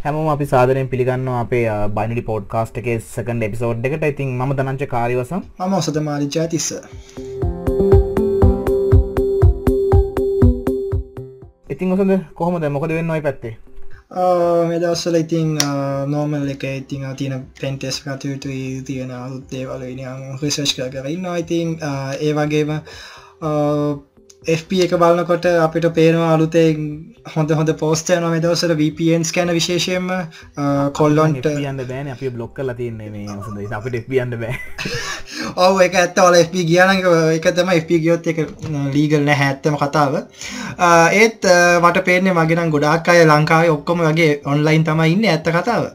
හැමෝම අපි සාදරයෙන් පිළිගන්නවා අපේ බයිනරි පොඩ්කාස්ට් එකේ සෙකන්ඩ් එපිසෝඩ් එකට. ඉතින් මම ධනංජය කාරියවසම්. මම ඔසඳ මාලිත්. ඉතින් ඔසඳ කොහොමද මොකද වෙන්නේ ඔය පැත්තේ? මේ දවස්වල ඉතින් නෝමල් එකේ ඉතින් තියෙන පෙන් ටෙස්ට් කටයුතුයි තියෙන අලුත් දේවල් ඉතින් රිසර්ච් කරගෙන ඉන්නවා. ඉතින් ඒ වගේම FP එක බලනකොට අපිට පේනවා අලුතෙන් හොඳ පෝස්ට් යනවා මේ දවස්වල VPN ස්කෑනර් විශේෂයෙන්ම කොල්ලොන්ට යන්න බෑනේ අපි බ්ලොක් කරලා තියන්නේ මේ හොඳ ඉතින් අපිට FP යන්න බෑ. ඔව් ඒක ඇත්ත වල FP ගියා නම් ඒක තමයි FP ගියොත් ඒක ලීගල් නැහැ ඇත්තම කතාව. ඒත් මට පේන්නේ මගේ නම් ගොඩාක් අය ලංකාවේ ඔක්කොම වගේ ඔන්ලයින් තමයි ඉන්නේ ඇත්ත කතාව.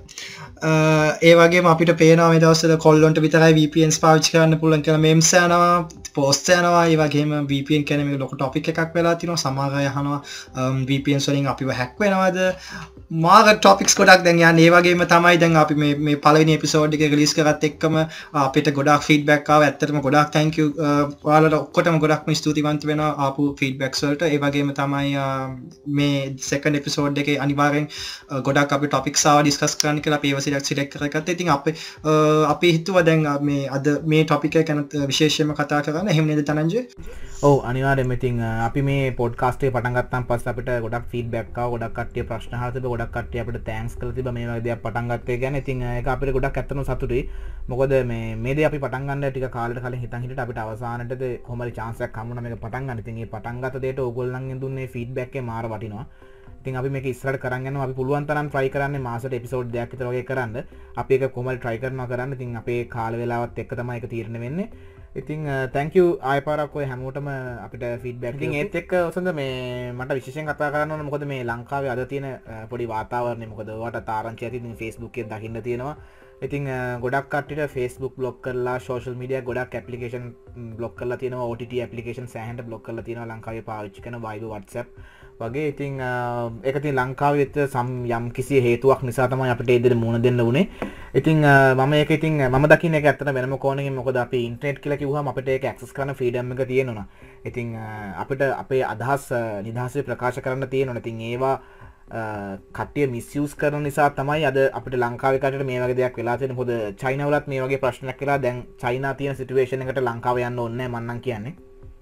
ඒ වගේම අපිට පේනවා මේ දවස්වල කොල්ලොන්ට විතරයි VPNs පාවිච්චි කරන්න පුළුවන් කියලා මෙම්ස් යනවා පෝස්ට් යනවා. ඒ වගේම VPN කියන්නේ මේක ලොකු ටොපික් එකක් වෙලා තිනවා. සමහර අය අහනවා VPNs වලින් අපිව හැක් වෙනවද? මාර ටොපික්ස් ගොඩක් දැන් යන්නේ. ඒ වගේම තමයි දැන් අපි මේ පළවෙනි එපිසෝඩ් එක රිලීස් කරත් එක්කම අපිට ගොඩක් ෆීඩ්බැක් ආවා. ඇත්තටම ගොඩක් thank you ඔයාලට ඔක්කොටම ගොඩක්ම ස්තුතිවන්ත වෙනවා ආපු ෆීඩ්බැක්ස් වලට. ඒ වගේම තමයි මේ සෙකන්ඩ් එපිසෝඩ් එකේ අනිවාර්යෙන් ගොඩක් අපි ටොපික්ස් ආවා ඩිස්කස් කරන්න කියලා අපි ඒව සිලෙක්ට් කරගත්තා. ඉතින් අපි හිතුවා දැන් මේ අද මේ ටොපික් එක ගැන විශේෂයෙන්ම කතා කරන්න. එහෙම නේද ධනංජය? ඔව් අනිවාර්යයෙන්ම. ඉතින් අපි මේ පොඩ්කාස්ට් එක පටන් ගත්තාන් පස්සේ අපිට ගොඩක් ෆීඩ්බැක් ආවා. ගොඩක් කට්ටිය ප්‍රශ්න අහලා තිබ්බා. ගොඩක් කට්ටිය අපිට තෑන්ක්ස් කරලා තිබ්බා මේ වගේ දෙයක් පටන් ගත්ත එක ගැන. ඉතින් ඒක අපිට ගොඩක් ඇත්තටම සතුටුයි. මොකද මේ දේ අපි පටන් ගන්න ටික කාලෙට කලින් හිතන් හිටියට අපිට අවසානයේද කොහොම හරි chance එකක් හම්බුණා මේක පටන් ගන්න. ඉතින් මේ පටන් ගත්ත දෙයට ඕගොල්ලන්ගෙන් දුන්නේ ෆීඩ්බැක් එක මාර වටිනවා. ඉතින් අපි මේක ඉස්සරහට කරන් යනවා. අපි පුළුවන් තරම් try කරන්නේ මාසෙට එපිසෝඩ් දෙකක් විතර වගේ කරන්න. අපි ඒක කොහොම හරි try කරනවා කරන්න. ඉතින් අපේ කාල වේලාවත් එක්ක තමයි ඒක තීරණය වෙන්නේ. ඉතින් thank you ආයෙ පාරක් ඔය හැමෝටම අපිට ෆීඩ්බැක්. ඉතින් ඒත් එක්ක ඔසඳ මේ මට විශේෂයෙන් කතා කරන්න ඕන මොකද මේ ලංකාවේ අද තියෙන පොඩි වාතාවරණය මොකද ඔයාලට තාරංචි ඇති ඉතින් Facebook එකෙන් දකින්න තියෙනවා. ඉතින් ගොඩක් කට්ටියට Facebook block කරලා social media ගොඩක් application block කරලා තියෙනවා. OTT application සෑහෙන්න block කරලා තියෙනවා ලංකාවේ පාවිච්චි කරන Viber WhatsApp වගේ. ඉතින් ඒක ඉතින් ලංකාවේ යම් කිසි හේතුවක් නිසා තමයි අපිට ඒ දෙන්න මුණ දෙන්න උනේ. ඉතින් මම ඒක ඉතින් මම දකින්න ඒක ඇත්තට වෙනම කෝණකින් මොකද අපි ඉන්ටර්නෙට් කියලා කිව්වම අපිට ඒක ඇක්සස් කරන්න ෆ්‍රීඩම් එක තියෙනවා. ඉතින් අපිට අපේ අදහස් නිදහසේ ප්‍රකාශ කරන්න තියෙනවා. ඉතින් ඒවා කට්ටිය මිස්යූස් කරන නිසා තමයි අද අපිට ලංකාවේ කටට මේ වගේ දෙයක් වෙලා තියෙන්නේ. මොකද චයිනාවලත් මේ වගේ ප්‍රශ්නයක් වෙලා දැන් චයිනා තියෙන සිටුේෂන් එකට ලංකාව යන්න ඕනේ නැහැ මම නම් කියන්නේ.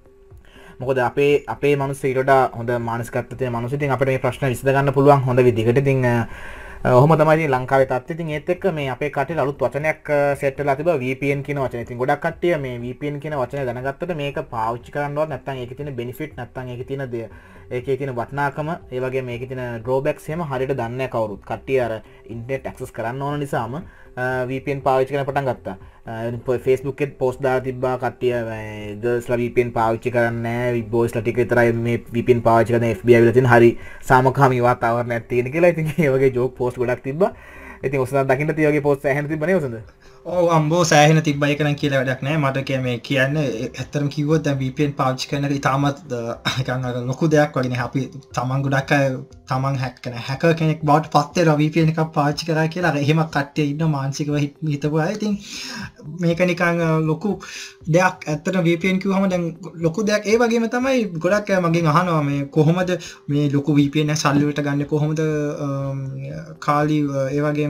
මොකද අපේ මිනිස්සු ඊට වඩා හොඳ මානසිකත්වය තියෙන මිනිස්සු. ඉතින් අපිට මේ ප්‍රශ්න විසඳ ගන්න පුළුවන් හොඳ විදිහකට. ඉතින් ඔහොම තමයි ඉතින් ලංකාවේ තත්ත්වය. ඉතින් ඒත් එක්ක මේ අපේ කටේ අලුත් වචනයක් සෙට් වෙලා තිබා VPN කියන වචනේ. ඉතින් ගොඩක් කට්ටිය මේ VPN කියන වචනේ දැනගත්තට මේක පාවිච්චි කරන්නවත් නැත්නම් ඒකේ තියෙන බෙනිෆිට් නැත්නම් ඒකේ තියෙන ඒකේ තියෙන වටිනාකම ඒ වගේ මේකේ තියෙන ඩ්‍රෝබැක්ස් එහෙම හරියට දන්නේ නැහැ කවුරුත්. කට්ටිය අර ඉන්ටර්නෙට් ඇක්සස් කරන්න ඕන නිසාම VPN පාවිච්චි කරන්න පටන් ගත්තා. Facebook එකේ පෝස්ට් දාලා තිබ්බා කට්ටිය ගර්ල්ස්ලා VPN පාවිච්චි කරන්නේ නැහැ. බොයිස්ලා ටික විතරයි මේ VPN පාවිච්චි කරන FBI වල තියෙන හරි සාමකාමී වාතාවරණයක් තියෙන කියලා. ඉතින් ඒ වගේ ජෝක් පෝස්ට් ගොඩක් තිබ්බා. ඉතින් ඔසඳ දකින්න තිය වගේ පෝස්ට් සෑහෙන තිබ්බනේ ඔසඳ. ඔව් අම්බෝ සෑහෙන තිබ්බා. ඒක නම් කියලා වැඩක් නැහැ. මට මේ කියන්නේ ඇත්තටම කිව්වොත් දැන් VPN පාවිච්චි කරන එක ඉතාමත් නිකන් අර ලොකු දෙයක් වගේ නේ. අපි තමන් ගොඩක් අය තමන් හැක් කරන හැකර් කෙනෙක් බවට පත් වෙනවා VPN එකක් පාවිච්චි කරා කියලා. අර එහෙම කට්ටිය ඉන්න මානසිකව හිතපු අය. ඉතින් මේක නිකන් ලොකු දෙයක්. ඇත්තටම VPN කිව්වම දැන් ලොකු දෙයක්. ඒ වගේම තමයි ගොඩක් අය මගෙන් අහනවා මේ කොහොමද මේ ලොකු VPN එක සල්ලි වලට ගන්න කොහොමද කාලි ඒ වගේම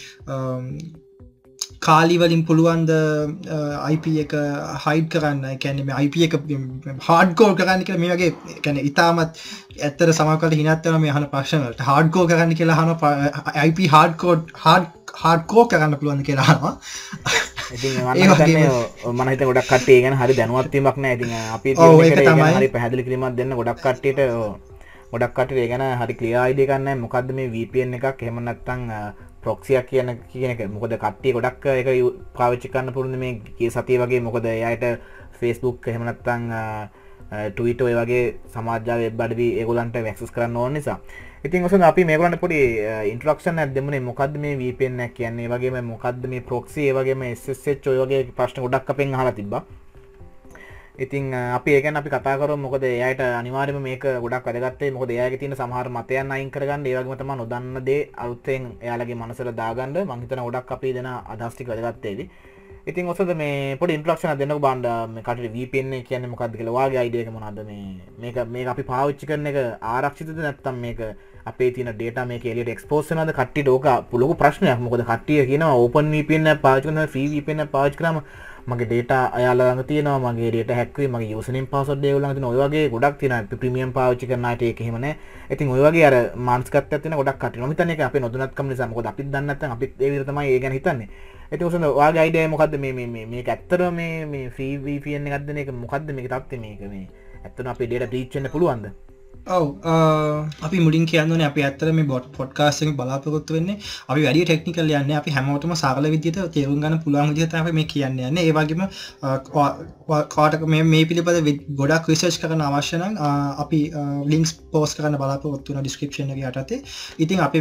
කාලි වලින් පුළුවන්ද IP එක හයිඩ් කරන්න. ඒ කියන්නේ මේ IP එක හાર્ඩ්කෝර් කරන්න කියලා මේ වගේ කියන්නේ ඉතාමත් ඇත්තට සමහරවිට හිනත් වෙනවා මේ අහන ප්‍රශ්න වලට. හાર્ඩ්කෝර් කරන්න කියලා අහනවා IP හાર્ඩ්කෝර් කරන්න පුළුවන්ද කියලා අහනවා. ඉතින් මම හිතන්නේ ගොඩක් කට්ටිය ගැන හරි දැනුවත් වීමක් නැහැ. ඉතින් අපි තියෙන හරි පැහැදිලි කිරීමක් දෙන්න ගොඩක් කට්ටියට ඒ ගැන හරි ක්ලියර් අයිඩියා එකක් නැහැ. මොකද්ද මේ VPN එකක් එහෙම නැත්නම් proxy කියන එක. මොකද කට්ටිය ගොඩක් ඒක පාවිච්චි කරන්න පුරුදු මේ ගිය සතිය වගේ. මොකද එයාට Facebook එහෙම නැත්නම් Twitter ඒ වගේ සමාජ වෙබ් අඩවි ඒගොල්ලන්ට ඇක්සස් කරන්න ඕන නිසා. ඉතින් ඔසන අපි මේගොල්ලන්ට පොඩි ඉන්ට්‍රොඩක්ෂන් එකක් දෙමුනේ. මොකද්ද මේ VPN එක කියන්නේ? ඒ වගේම මොකද්ද මේ proxy? ඒ වගේම SSH ඔය වගේ ප්‍රශ්න ගොඩක් අපෙන් අහලා තිබ්බා. ඉතින් අපි ඒ ගැන අපි කතා කරමු. මොකද එයාට අනිවාර්යයෙන්ම මේක ගොඩක් වැදගත් වෙයි. මොකද එයාගේ තියෙන සමහර මතයන් අයින් කරගන්න, ඒ වගේම තමයි නොදන්න දේ අලුතෙන් එයාලගේ මනසට දාගන්න මම හිතනවා ගොඩක් අපි දෙන අදහස් ටික වැදගත් වෙයි. ඉතින් ඔසද මේ පොඩි ඉන්ට්‍රොඩක්ෂන් එකක් දෙන්නකෝ බණ්ඩ මේ කටට VPN එක කියන්නේ මොකක්ද කියලා ඔයාගේ අයිඩියා එක මොනවද මේක අපි පාවිච්චි කරන එක ආරක්ෂිතද නැත්නම් මේක අපේ තියෙන data මේක එළියට expose වෙනවද කට්ටියට ඕක ලොකු ප්‍රශ්නයක් මොකද කට්ටිය කියනවා open VPN එක පාවිච්චි කරනවා free VPN එක පාවිච්චි කරාම මගේ data අයාලා ළඟ තියෙනවා මගේ data hack වෙයි මගේ username password ඒගොල්ලෝ ළඟ තියෙනවා ඔය වගේ ගොඩක් තියෙනවා premium පාවිච්චි කරන අයට ඒක එහෙම නැහැ ඉතින් ඔය වගේ අර මානසිකත්වයක් තියෙන ගොඩක් කට්ටිය මම හිතන්නේ ඒක අපේ නොදැනුවත්කම නිසා මොකද අපිත් දන්නේ නැත්නම් අපිත් ඒ විදිහට තමයි ඒ ගැන හිතන්නේ ඉතින් ඔසන ඔයාගේ අයිඩියා මොකද්ද මේක ඇත්තටම මේ free VPN එකක් දෙන එක මොකද්ද මේක තත්ත්වය මේක මේ ඇත්තටම අපේ data breach වෙන්න පුළුවන්ද ඔව් අපි මුලින් කියන්නේ අපි ඇත්තට මේ පොඩ්කාස්ට් එකේ බලාපොරොත්තු වෙන්නේ අපි වැඩි ටෙක්නිකල් යන්නේ අපි හැමෝටම සරල විදිහට තේරුම් ගන්න පුළුවන් විදිහට තමයි මේ කියන්නේ යන්නේ ඒ වගේම කාටක මේ පිළිබඳ ගොඩක් රිසර්ච් කරන්න අවශ්‍ය නම් අපි ලින්ක්ස් පෝස්ට් කරන්න බලාපොරොත්තු වෙනවා ඩිස්ක්‍රිප්ෂන් එකේ යටතේ ඉතින් අපි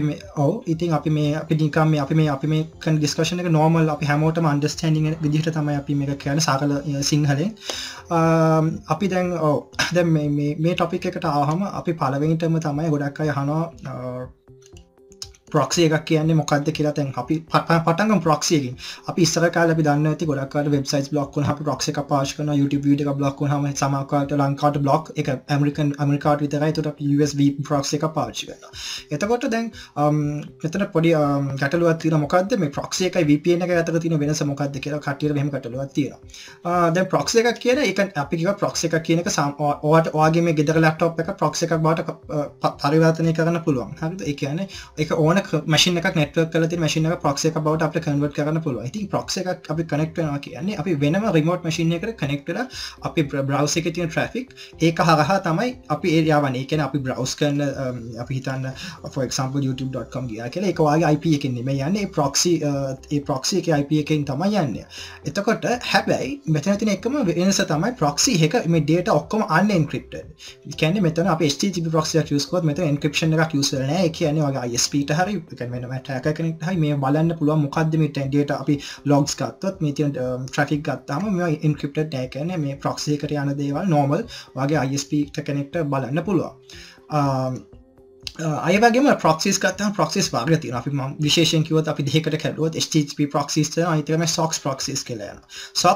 මේ කන් ඩිස්කෂන් එක නෝමල් අපි හැමෝටම අන්ඩර්ස්ටෑන්ඩින් විදිහට තමයි අපි මේක කියන්නේ සරල සිංහලෙන් අපි දැන් මේ ටොපික් එකට ආවම අපි පළවෙනිටම තමයි ගොඩක් අය අහනවා proxy එකක් කියන්නේ මොකක්ද කියලා දැන් අපි පටන් ගමු proxy එකකින් අපි ඉස්සර කාලේ අපි දන්නේ නැති ගොඩක් අය වෙබ්සයිට්ස් බ්ලොක් කරනවා අපි proxy එකක් පාවිච්චි කරනවා YouTube වීඩියෝ එකක් බ්ලොක් කරනවාම සමහරවිට ලංකාවට බ්ලොක් එක ඇමරිකාවට විතරයි ඒකට අපි USB proxy එකක් පාවිච්චි කරනවා එතකොට දැන් මෙතන පොඩි ගැටලුවක් තියෙනවා මොකද්ද මේ proxy එකයි VPN එකයි අතර තියෙන වෙනස මොකද්ද කියලා කට්ටියට මෙහෙම ගැටලුවක් තියෙනවා දැන් proxy එකක් කියන එක අපි කියව proxy එකක් කියන එක ඔයාගේ මේ ගෙදර laptop එක proxy එකක් බවට පරිවර්තනය කරන්න පුළුවන් හරිද ඒ කියන්නේ ඒක ඕන machine එකක් network කරලා තියෙන machine එකක් proxy එකක් බවට අපිට convert කරන්න පුළුවන්. ඉතින් proxy එකක් අපි connect වෙනවා කියන්නේ අපි වෙනම remote machine එකකට connect වෙලා අපි browser එකේ තියෙන traffic ඒක හරහා තමයි අපි ඒ යවන්නේ. ඒ කියන්නේ අපි browse කරන අපි හිතන්න for example youtube.com ගියා කියලා ඒක වාගේ IP එකකින් නෙමෙයි යන්නේ. ඒ proxy එකේ IP එකකින් තමයි යන්නේ. එතකොට හැබැයි මෙතන තියෙන එකම වෙනස තමයි proxy එක මේ data ඔක්කොම unencrypted. ඒ කියන්නේ මෙතන අපි HTTP proxy එකක් use කරොත් මෙතන encryption එකක් use වෙලා නැහැ. ඒ කියන්නේ වගේ ISP ට හරි වෙනම tracker කෙනෙක්ට හරි මේ බලන්න පුළුවන් මොකද්ද මේ data අපි logs ගත්තොත් මේ තියෙන traffic ගත්තාම මේවා encrypted නැහැ කියන්නේ මේ proxy එකට යන දේවල් normal වගේ ISP කෙනෙක්ට බලන්න පුළුවන් අය වගේම proxies ගත්තාම proxies වාගේ තියෙනවා අපි විශේෂයෙන් කිව්වොත් අපි දෙකකට කැඩුවොත් HTTP proxies තියෙනවා අනිත් එක මේ SOCKS proxies කියලා යනවා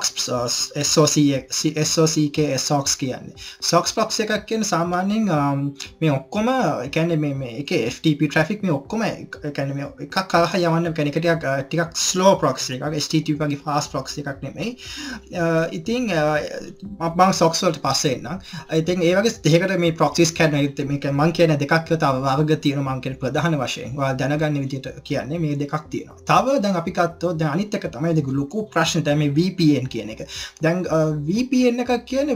SOCK SOCKS කියන්නේ SOCKS proxy එකක් කියන්නේ සාමාන්‍යයෙන් මේ ඔක්කොම කියන්නේ මේ ඒකේ FTP traffic මේ ඔක්කොම කියන්නේ මේ එකක් කරා යවන්න කියන්නේ ටිකක් slow proxy එකක් HTTP වගේ fast proxy එකක් නෙමෙයි ඉතින් මම SOCKS වලට පස්සේ එන්නම් ඉතින් ඒ වගේ දෙකකට මේ proxies කැඩෙන මේක මම කියන දෙකක් තව වර්ග තියෙනවා මම කියන්නේ ප්‍රධාන වශයෙන් ඔයාලා දැනගන්න විදිහට කියන්නේ මේ දෙකක් තියෙනවා. තව දැන් අපි ගත්තොත් දැන් අනිත් එක තමයි දෙක ලොකු ප්‍රශ්න තමයි මේ VPN කියන එක. දැන් VPN එකක් කියන්නේ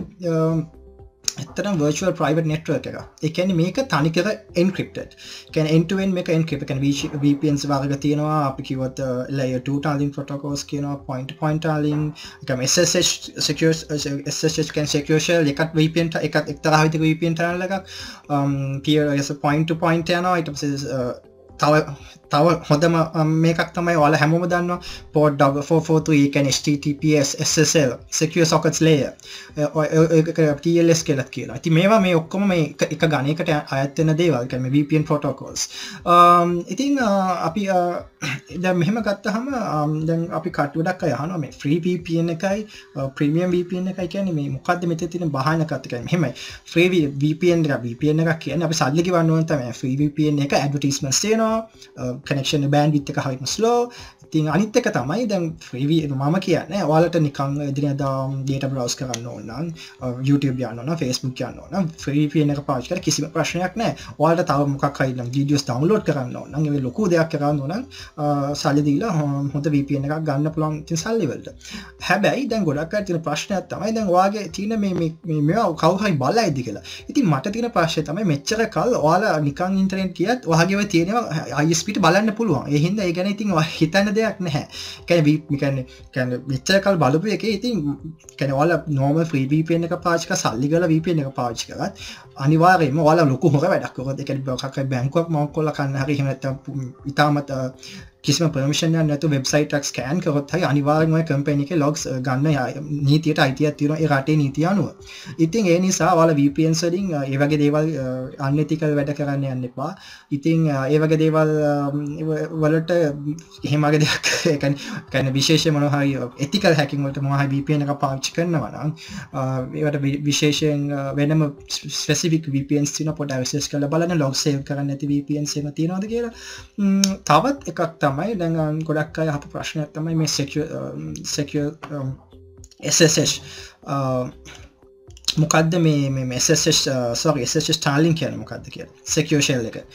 ඇත්තටම virtual private network එක. ඒ කියන්නේ මේක තනිකර encrypted. කියන්නේ end to end මේක encrypted. කියන්නේ VPNs වර්ග තියෙනවා. අපි කිව්වොත් layer 2 tunneling protocols කියනවා, point to point tunneling, කියන්නේ SSH secure SSH can secure shell එකක් VPN එකක් එක්තරා විදිහක VPN tunnel එකක් peer as a point to point යනවා. ඊට පස්සේ තව හොඳම මේකක් තමයි ඔයාලා හැමෝම දන්නවා port 443 කියන්නේ HTTPS SSL secure sockets layer ඒක TLS කියලා කියනවා. ඉතින් මේවා මේ ඔක්කොම මේ එක ගණයකට අයත් වෙන දේවල් කියන්නේ VPN protocols. ඉතින් අපි දැන් මෙහෙම ගත්තාම දැන් අපි කට්ටියක් අය අහනවා මේ free VPN එකයි premium VPN එකයි කියන්නේ මේ මොකද්ද මෙතන තියෙන බහනකත් කියන්නේ මෙහෙමයි free VPN එකක් කියන්නේ අපි සල්ලි ගෙවන්න ඕන තමයි free VPN එක advertisements තියෙනවා connection bandwidth එක හරිම slow. ඉතින් අනිත් එක තමයි දැන් free මම කියන්නේ ඔයාලට නිකන් එදිනෙදා data browse කරන්න ඕන නම් YouTube යන්න ඕන නම් Facebook යන්න ඕන නම් free VPN එක පාවිච්චි කරලා කිසිම ප්‍රශ්නයක් නැහැ. ඔයාලට තව මොකක් හරි නම් videos download කරන්න ඕන නම් ඒ ලොකු දෙයක් කරන්න ඕන නම් සල්ලි දීලා හොඳ VPN එකක් ගන්න පුළුවන් ඉතින් සල්ලි වලට. හැබැයි දැන් ගොඩක් අය තියෙන ප්‍රශ්නයක් තමයි දැන් ඔයාගේ තියෙන මේවා කවුරු හරි බලයිද කියලා. ඉතින් මට තියෙන ප්‍රශ්නේ තමයි මෙච්චර කල් ඔයාලා නිකන් ඉන්ටර්නෙට් ගියත් ඔයාගේව තියෙනවා ISP ට බලන්න පුළුවන්. ඒ හින්දා ඒ ගැන ඉතින් හිතන්න දෙයක් නැහැ. කියන්නේ මෙච්චර කල් බලපු එකේ ඉතින් කියන්නේ ඔයාලා normal free VPN එක පාවිච්චි කරලා සල්ලි ගාලා VPN එක පාවිච්චි කරත් අනිවාර්යයෙන්ම ඔයාලා ලොකු හොර වැඩක් කරොත් ඒ කියන්නේ මොකක් හරි බැංකුවක් මම කොල්ල කන්න හරි එහෙම නැත්නම් ඉතාමත් කිසිම permission එකක් නැතුව website එකක් scan කරොත් හරි අනිවාර්යෙන්ම ඔය company එකේ logs ගන්න නීතියට අයිතියක් තියෙනවා ඒ රටේ නීතිය අනුව. ඉතින් ඒ නිසා ඔයාලා VPN වලින් ඒ වගේ දේවල් unethical වැඩ කරන්න යන්න එපා. ඉතින් ඒ වගේ දේවල් වලට එහෙම වගේ දෙයක් ඒ කියන්නේ විශේෂ මොනවා හරි ethical hacking වලට මොනවා හරි VPN එකක් පාවිච්චි කරනවා නම් ඒවට විශේෂයෙන් වෙනම specific VPNs තියෙනවා. පොඩ්ඩක් access කරලා බලන්න log save කරන්න නැති VPNs එහෙම තියෙනවද කියලා. තවත් එකක් තමයි දැන් ගොඩක් අය අහපු ප්‍රශ්නයක් තමයි මේ secure SSH මොකක්ද මේ SSH SSH Starlink කියන්නේ මොකක්ද කියලා secure shell එක.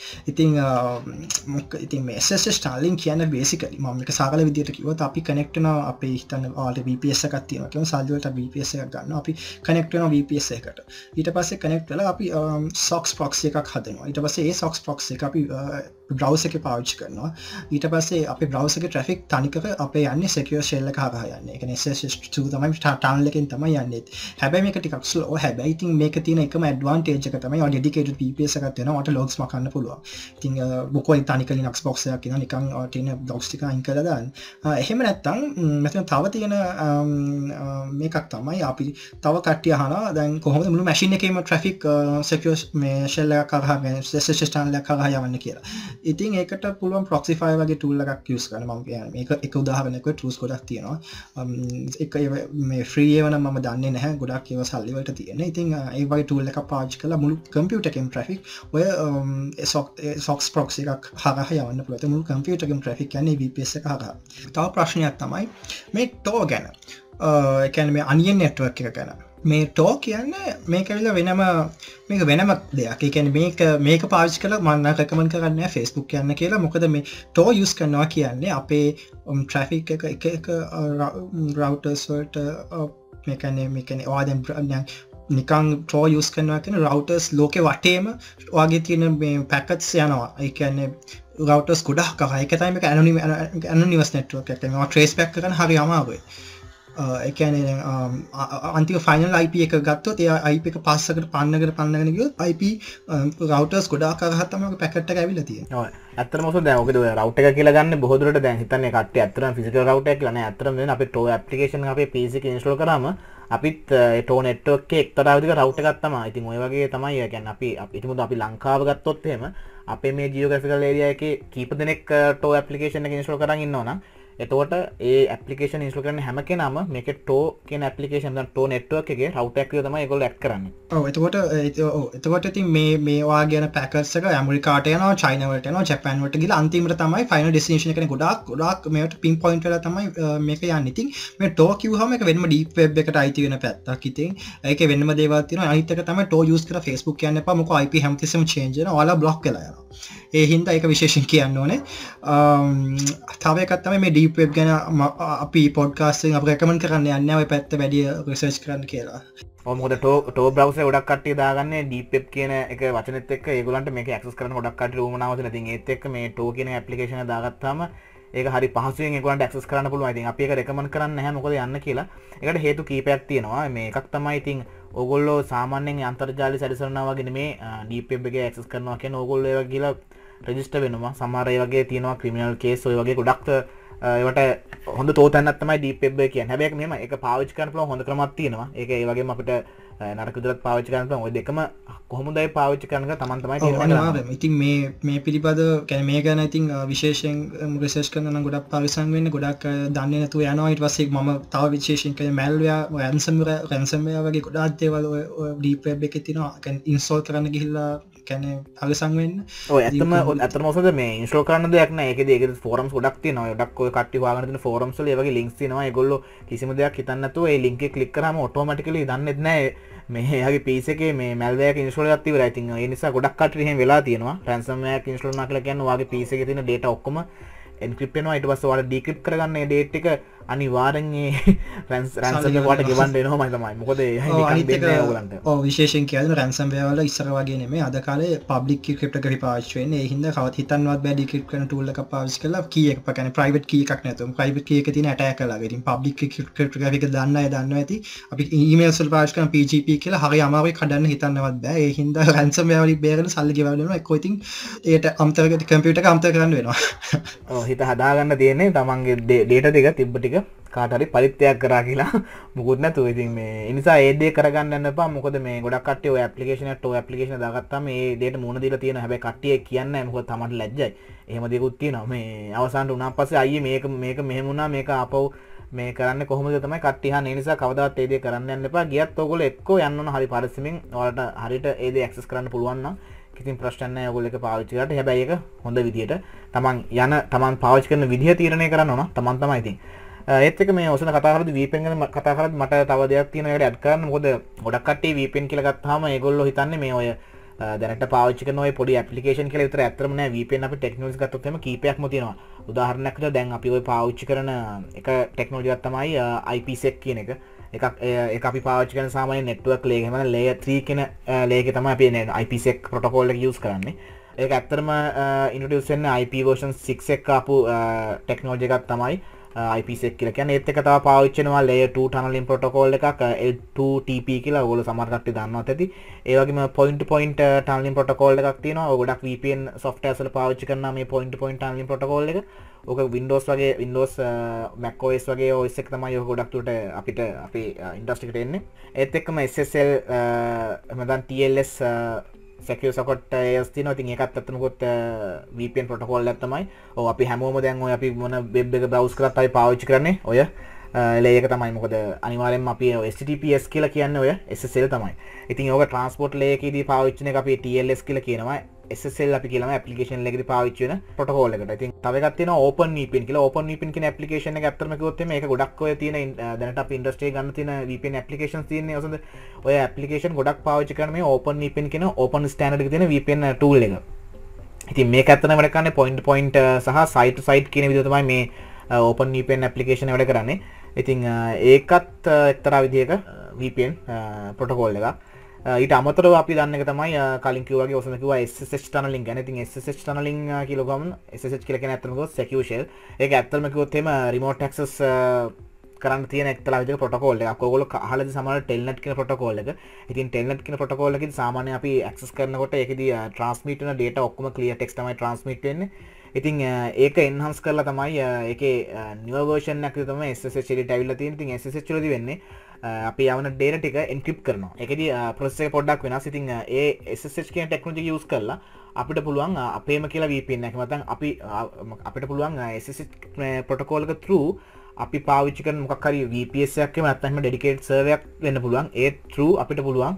ඉතින් මේ SSH Starlink කියන්නේ basically මම මේක සාකල විදියට කිව්වොත් අපි connect වෙනවා අපේ හිතන්න ඔයාලට VPS එකක් තියෙනවා කියමු සල්ලි වලට VPS එකක් ගන්නවා අපි connect වෙනවා VPS එකට. ඊට පස්සේ connect වෙලා අපි SOCKS proxy එකක් හදනවා. ඊට පස්සේ ඒ SOCKS proxy එක අපි browser එකේ පාවිච්චි කරනවා. ඊට පස්සේ අපේ browser එකේ traffic තනිකර අපේ යන්නේ secure shell එක හරහා යන්නේ. ඒ කියන්නේ SSH2 තමයි tunnel එකෙන් තමයි යන්නේ. හැබැයි මේක ටිකක් slow. හැබැයි ඉතින් මේක තියෙන එකම advantage එක තමයි ඔය dedicated VPS එකක් තියෙනවා. ඔයාලට logs මකන්න පුළුවන්. ඉතින් මොකෝ තනිකර Linux box එකක් කියනවා නිකන් තියෙන logs ටික අයින් කරලා දාන්න. එහෙම නැත්නම් මෙතන තව තියෙන මේකක් තමයි අපි තව කට්ටිය අහනවා දැන් කොහොමද මුළු machine එකේම traffic secure මේ shell එකක් හරහා SSH tunnel එකක් හරහා යවන්නේ කියලා. ඉතින් ඒකට පුළුවන් proxify වගේ tool එකක් use කරන්න. මම කියන්නේ මේක එක උදාහරණයක් ඔය tools ගොඩක් තියෙනවා. එක මේ free ඒවා නම් මම දන්නේ නැහැ. ගොඩක් ඒවා සල්ලි වලට තියෙන. ඉතින් ඒ වගේ tool එකක් පාවිච්චි කරලා මුළු computer එකේම traffic ඔය SOCKS proxy එකක් හරහා යවන්න පුළුවන්. මුළු computer එකේම traffic යන්නේ VPS එක හරහා. තව ප්‍රශ්නයක් තමයි මේ Tor ගැන. ඒ කියන්නේ මේ onion network එක ගැන. මේ Tor කියන්නේ මේක ඇවිල්ලා වෙනම දෙයක්. ඒ කියන්නේ මේක පාවිච්චි කරලා මම recommend කරන්නේ Facebook යන්න කියලා. මොකද මේ Tor use කරනවා කියන්නේ අපේ traffic එක routers වලට මේ කියන්නේ ඔයා දැන් නිකන් Tor use කරනවා කියන routers ලෝකේ වටේම ඔයාගේ තියෙන මේ packets යනවා. ඒ කියන්නේ routers ගොඩක් කරා. ඒක තමයි මේක anonymous network එකක්. මේවා trace back කරන්න හරි අමාරුයි. ඒ කියන්නේ අන්තිම final IP එක ගත්තොත් ඒ IP එක පස්සකට පන්නගෙන ගියොත් IP routers ගොඩාක් කරා තමයි ඔය packet එක ඇවිල්ලා තියෙන්නේ. ඔව්. ඇත්තටම ඔසෝ දැන් ඔකද ඔය router එක කියලා ගන්න බොහෝ දුරට දැන් හිතන්නේ කට්ටිය ඇත්තටම physical router එක කියලා නෑ. ඇත්තටම වෙන අපේ Tor application එක අපේ PC එකේ install කරාම අපිත් ඒ Tor network එකේ එක්තරා විදිහක router එකක් තමයි. ඉතින් ඔය වගේ තමයි. ඒ කියන්නේ අපි හිතමුද අපි ලංකාව ගත්තොත් එහෙම අපේ මේ geographical area එකේ කීප දෙනෙක් Tor application එක install කරන් ඉන්නවනම් එතකොට ඒ application install කරන හැම කෙනාම මේකේ Tor කියන application දැන් Tor network එකේ router එක තමයි ඒගොල්ලෝ add කරන්නේ. ඔව් එතකොට ඉතින් මේ වාගේ යන packets එක ඇමරිකාට යනවා, චයිනා වලට යනවා, ජපාන් වලට ගිහලා අන්තිමට තමයි final destination එකනේ ගොඩාක් මේවට pinpoint වෙලා තමයි මේක යන්නේ. ඉතින් මේ Tor කිව්වහම ඒක වෙනම deep web එකට අයිති වෙන පැත්තක්. ඉතින් ඒකේ වෙනම දේවල් තියෙනවා. අනිත් එක තමයි Tor use කරලා Facebook කියන්න එපා. මොකද IP හැමතිස්සෙම change වෙනවා. ඔයාලා block වෙලා යනවා. ඒ හින්දා ඒක විශේෂයෙන් කියන්න ඕනේ. තව එකක් තමයි මේ deep web ගැන අපි podcast එකෙන් අපි recommend කරන්න යන්නේ ඔය පැත්ත වැඩි research කරන්න කියලා. ඔව් මොකද Tor browser ගොඩක් කට්ටිය දාගන්නේ deep web කියන එක වචනෙත් එක්ක ඒගොල්ලන්ට මේක access කරන්න ගොඩක් කට්ටිය උවමනාව තියෙන. ඉතින් ඒත් එක්ක මේ Tor කියන application එක දාගත්තාම ඒක හරි පහසුවෙන් ඒගොල්ලන්ට access කරන්න පුළුවන්. ඉතින් අපි ඒක recommend කරන්නේ නැහැ මොකද යන්න කියලා. ඒකට හේතු කීපයක් තියෙනවා. මේ එකක් තමයි ඉතින් ඕගොල්ලෝ සාමාන්‍යයෙන් අන්තර්ජාලය සැරිසරනවා වගේ නෙමේ deep web එකේ access කරනවා කියන්නේ ඕගොල්ලෝ ඒවා ගිහලා register වෙනවා. සමහර ඒ වගේ තියෙනවා criminal case ඔය වගේ ගොඩක් ඒවට හොඳ තෝතැන්නක් තමයි deep web එක කියන්නේ. හැබැයි මෙහෙම ඒක පාවිච්චි කරන්න පුළුවන් හොඳ ක්‍රමයක් තියෙනවා. ඒක ඒ වගේම අපිට නරක විදිහට පාවිච්චි කරන්න පුළුවන්. ඔය දෙකම කොහොමද ඒ පාවිච්චි කරන්න තමන් තමයි තීරණය කරන්නේ. ඉතින් මේ පිළිපද කියන්නේ මේ ගැන ඉතින් විශේෂයෙන් රිසර්ච් කරන නම් ගොඩක් පරිස්සම් වෙන්න ගොඩක් දන්නේ නැතුව යනවා. ඊට පස්සේ මම තව විශේෂයෙන් කියන්නේ malware ransomware වගේ ගොඩක් දේවල් ඔය deep web එකේ තියෙනවා. කියන්නේ install කරන්න ගිහිල්ලා කියන්නේ පරිස්සම් වෙන්න. ඔය ඇත්තම ඔසද මේ install කරන්න දෙයක් නෑ. ඒකේදී forums ගොඩක් තියෙනවා. ගොඩක් ඔය කට්ටිය හොයාගෙන තියෙන forums වල ඒ වගේ links තියෙනවා. ඒගොල්ලෝ කිසිම දෙයක් හිතන්නේ නැතුව ඒ link එක click කරාම automatically දන්නේත් නෑ මේ එයාගේ PC එකේ මේ malware එක install එකක් ඉවරයි. ඉතින් ඒ නිසා ගොඩක් කට්ටිය එහෙම වෙලා තියෙනවා. ransomware එක install කරනවා කියලා කියන්නේ ඔයාගේ PC එකේ තියෙන data ඔක්කොම encrypt වෙනවා. ඊට පස්සේ ඔයාලා decrypt කරගන්න මේ data එක අනිවාර්යෙන් රැන්සම් වට ගෙවන්න වෙනවමයි තමයි. මොකද නිකන් දෙන්නේ ඕගලන්ට. ඔව් විශේෂයෙන් කියද්දි රැන්සම් වෙයාර වල ඉස්සර වගේ නෙමෙයි. අද කාලේ පබ්ලික් කී ක්‍රිප්ටෝ කරි පාවිච්චි වෙන්නේ. ඒ හින්දා කවදාවත් හිතන්නවත් බෑ ඩික්‍රිප්ට් කරන ටූල් එකක් පාවිච්චි කරලා කී එක කියන්නේ ප්‍රයිවට් කී එකක් නැතුව ප්‍රයිවට් කී එකේ තියෙන ඇටැක් කරලා. ඉතින් පබ්ලික් කී ක්‍රිප්ටෝ කරි එක දන්න අය දන්නවා ඇති. අපි ඊමේල්ස් වල පාවිච්චි කරන PGP කියලා හරි අමාරුයි කඩන්න හිතන්නවත් බෑ. ඒ හින්දා රැන්සම් වෙයාර වලින් බේරගෙන සල්ලි ගෙවන්න වෙනවා. එක්කෝ ඉතින් ඒකට අමතර කම්පියුටර් එක අමතර කරන්න වෙනවා. ඔව් හිත හදාගන්න තියෙන්නේ තමන්ගේ ඩේටා ටික තිබ්බ ටික කාට හරි පරිත්‍යාග කරා කියලා මොකුත් නැතුව. ඉතින් මේ ඒ නිසා ඒ දේ කරගන්න යන්න එපා. මොකද මේ ගොඩක් කට්ටිය ඔය ඇප්ලිකේෂන් එකට ඔය ඇප්ලිකේෂන් දාගත්තාම මේ දේට මුණ දීලා තියෙනවා. හැබැයි කට්ටිය කියන්නේ නැහැ. මොකද තමන්ට ලැජ්ජයි. එහෙම දෙයක්ත් තියෙනවා. මේ අවසානට උනාන් පස්සේ අයියේ මේක මෙහෙම වුණා මේක ආපහු මේ කරන්නේ කොහොමද තමයි කට්ටිය අහන්නේ. ඒ නිසා කවදාවත් ඒ දේ කරන්න යන්න එපා. ගියත් ඔයගොල්ලෝ එක්කෝ යන්න ඕන හරි පරිස්සමෙන්. ඔයාලට හරියට ඒ දේ ඇක්සස් කරන්න පුළුවන් නම් ඉතින් ප්‍රශ්න නැහැ. ඔයගොල්ලෝ එක පාවිච්චි කරලා. හැබැයි ඒක හොඳ විදියට තමන් පාවිච්චි කරන විදිය තීරණය කරන්න ඕන. තමන් තමයි ඉතින්. ඒත් එක මේ ඔසන කතා කරද්දී VPN ගැන කතා කරද්දී මට තව දෙයක් තියෙනවා ඒකට ඇඩ් කරන්න. මොකද ගොඩක් කට්ටිය VPN කියලා ගත්තාම ඒගොල්ලෝ හිතන්නේ මේ ඔය දැනට පාවිච්චි කරන ඔය පොඩි ඇප්ලිකේෂන් කියලා විතර. ඇත්තටම නෑ. VPN අපි ටෙක්නොලොජි ගත්තොත් එහෙම කීපයක්ම තියෙනවා. උදාහරණයක් විදිහට දැන් අපි ඔය පාවිච්චි කරන එක ටෙක්නොලොජි එකක් තමයි IPsec කියන එක. එක අපි පාවිච්චි කරන සාමාන්‍ය network layer එක. මම layer 3 කියන layer එක තමයි අපි IPsec protocol එක use කරන්නේ. ඒක ඇත්තටම introduce වෙන්නේ IP version 6 එක ආපු ටෙක්නොලොජි එකක් තමයි IPsec කියලා කියන්නේ. ඒත් එක තව පාවිච්චි වෙනවා layer 2 tunneling protocol එකක් L2TP කියලා. ඔයගොල්ලෝ සමහර කට්ටිය දන්නවත් ඇති. ඒ වගේම point to point tunneling protocol එකක් තියෙනවා. ඔය ගොඩක් VPN softwares වල පාවිච්චි කරනවා මේ point to point tunneling protocol එක. ඕක Windows වගේ Windows Mac OS වගේ OS එක තමයි ඔය ගොඩක් දුරට අපිට අපේ ඉන්ඩස්ට්‍රි එකට එන්නේ. ඒත් එක්කම SSL එහෙනම් TLS secure socket AS තියෙනවා. ඉතින් ඒකත් අත්තන කොට VPN protocol එකක් තමයි. ඔව් අපි හැමෝම දැන් ඔය අපි මොන web එක browse කරත් අපි පාවිච්චි කරන්නේ ඔය layer එක තමයි. මොකද අනිවාර්යෙන්ම අපි HTTPS කියලා කියන්නේ ඔය SSL තමයි. ඉතින් ඕක transport layer එකේදී පාවිච්චි කරන එක අපි TLS කියලා කියනවා. SSL අපි කියනවා application layer එකේදී පාවිච්චි වෙන protocol එකට. ඉතින් තව එකක් තියෙනවා Open VPN කියලා. Open VPN කියන application එක ඇත්තටම කිව්වොත් එimhe මේක ගොඩක් ඔය තියෙන දැනට අපි industry ගන්න තියෙන VPN applications තියෙන්නේ. ඔසඳ ඔය application ගොඩක් පාවිච්චි කරන මේ Open VPN කියන open standard එකේ තියෙන VPN tool එක. ඉතින් මේක ඇත්තටම වැඩ කරන්නේ point to point සහ site to site කියන විදිහ තමයි මේ Open VPN application වැඩ කරන්නේ. ඉතින් ඒකත් එක්තරා විදිහක VPN protocol එකක්. ඊට අමතරව අපි දන්න එක තමයි කලින් කිව්වා වගේ ඔසන කිව්වා SSH tunneling ගැන. ඉතින් SSH tunneling කියලා ගමන් SSH කියලා කියන්නේ ඇත්තටම කිව්වොත් secure shell. ඒක ඇත්තටම කිව්වොත් එහෙම remote access කරන්න තියෙන එක්තරා විදිහක protocol එකක්. ඔයගොල්ලෝ අහලාද සමහර telnet කියන protocol එක. ඉතින් telnet කියන protocol එකේදී සාමාන්‍යයෙන් අපි access කරනකොට ඒකෙදී transmit වෙන data ඔක්කොම clear text තමයි transmit වෙන්නේ. ඉතින් ඒක enhance කරලා තමයි ඒකේ newer version එකක් තමයි SSH එකට ඇවිල්ලා තියෙන්නේ. ඉතින් SSH වලදී වෙන්නේ අපි යවන data ටික encrypt කරනවා. ඒකෙදී process එක පොඩ්ඩක් වෙනස්. ඉතින් ඒ SSH කියන technology use කරලා අපිට පුළුවන් අපේම කියලා VPN එකක් නැත්නම් අපිට පුළුවන් SSH protocol එක through අපි පාවිච්චි කරන මොකක් හරි VPS එකක් එහෙම නැත්නම් dedicated server එකක් වෙන්න පුළුවන්. ඒ through අපිට පුළුවන්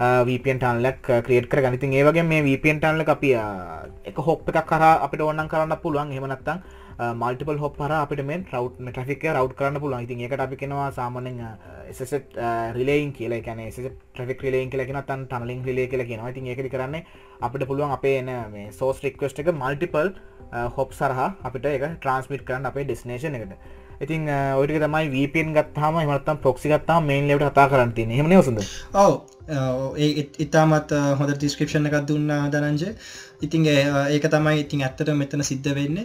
VPN tunnel එකක් create කරගන්න. ඉතින් ඒ වගේම මේ VPN tunnel එක අපි එක hop එකක් කරා අපිට ඕන නම් කරන්න පුළුවන්. එහෙම නැත්නම් multiple hop හරහා අපිට මේ traffic එක route කරන්න පුළුවන්. ඉතින් ඒකට අපි කියනවා සාමාන්‍යයෙන් SSH relaying කියලා. ඒ කියන්නේ SSH traffic relaying කියලා කියනවා. නැත්නම් tunneling relay කියලා කියනවා. ඉතින් ඒකෙදි කරන්නේ අපිට පුළුවන් අපේ එන මේ source request එක multiple hops හරහා අපිට ඒක transmit කරන්න අපේ destination එකට. ඉතින් ඔය ටික තමයි VPN ගත්තාම එහෙම නැත්නම් proxy ගත්තාම main level එකට කතා කරන්න තියෙන්නේ. එහෙම නේ ඔසඳ? ඔව්. ඒ ඉතාමත් හොඳ description එකක් දුන්නා ධනංජය. ඉතින් ඒක තමයි ඉතින් ඇත්තටම මෙතන සිද්ධ වෙන්නේ.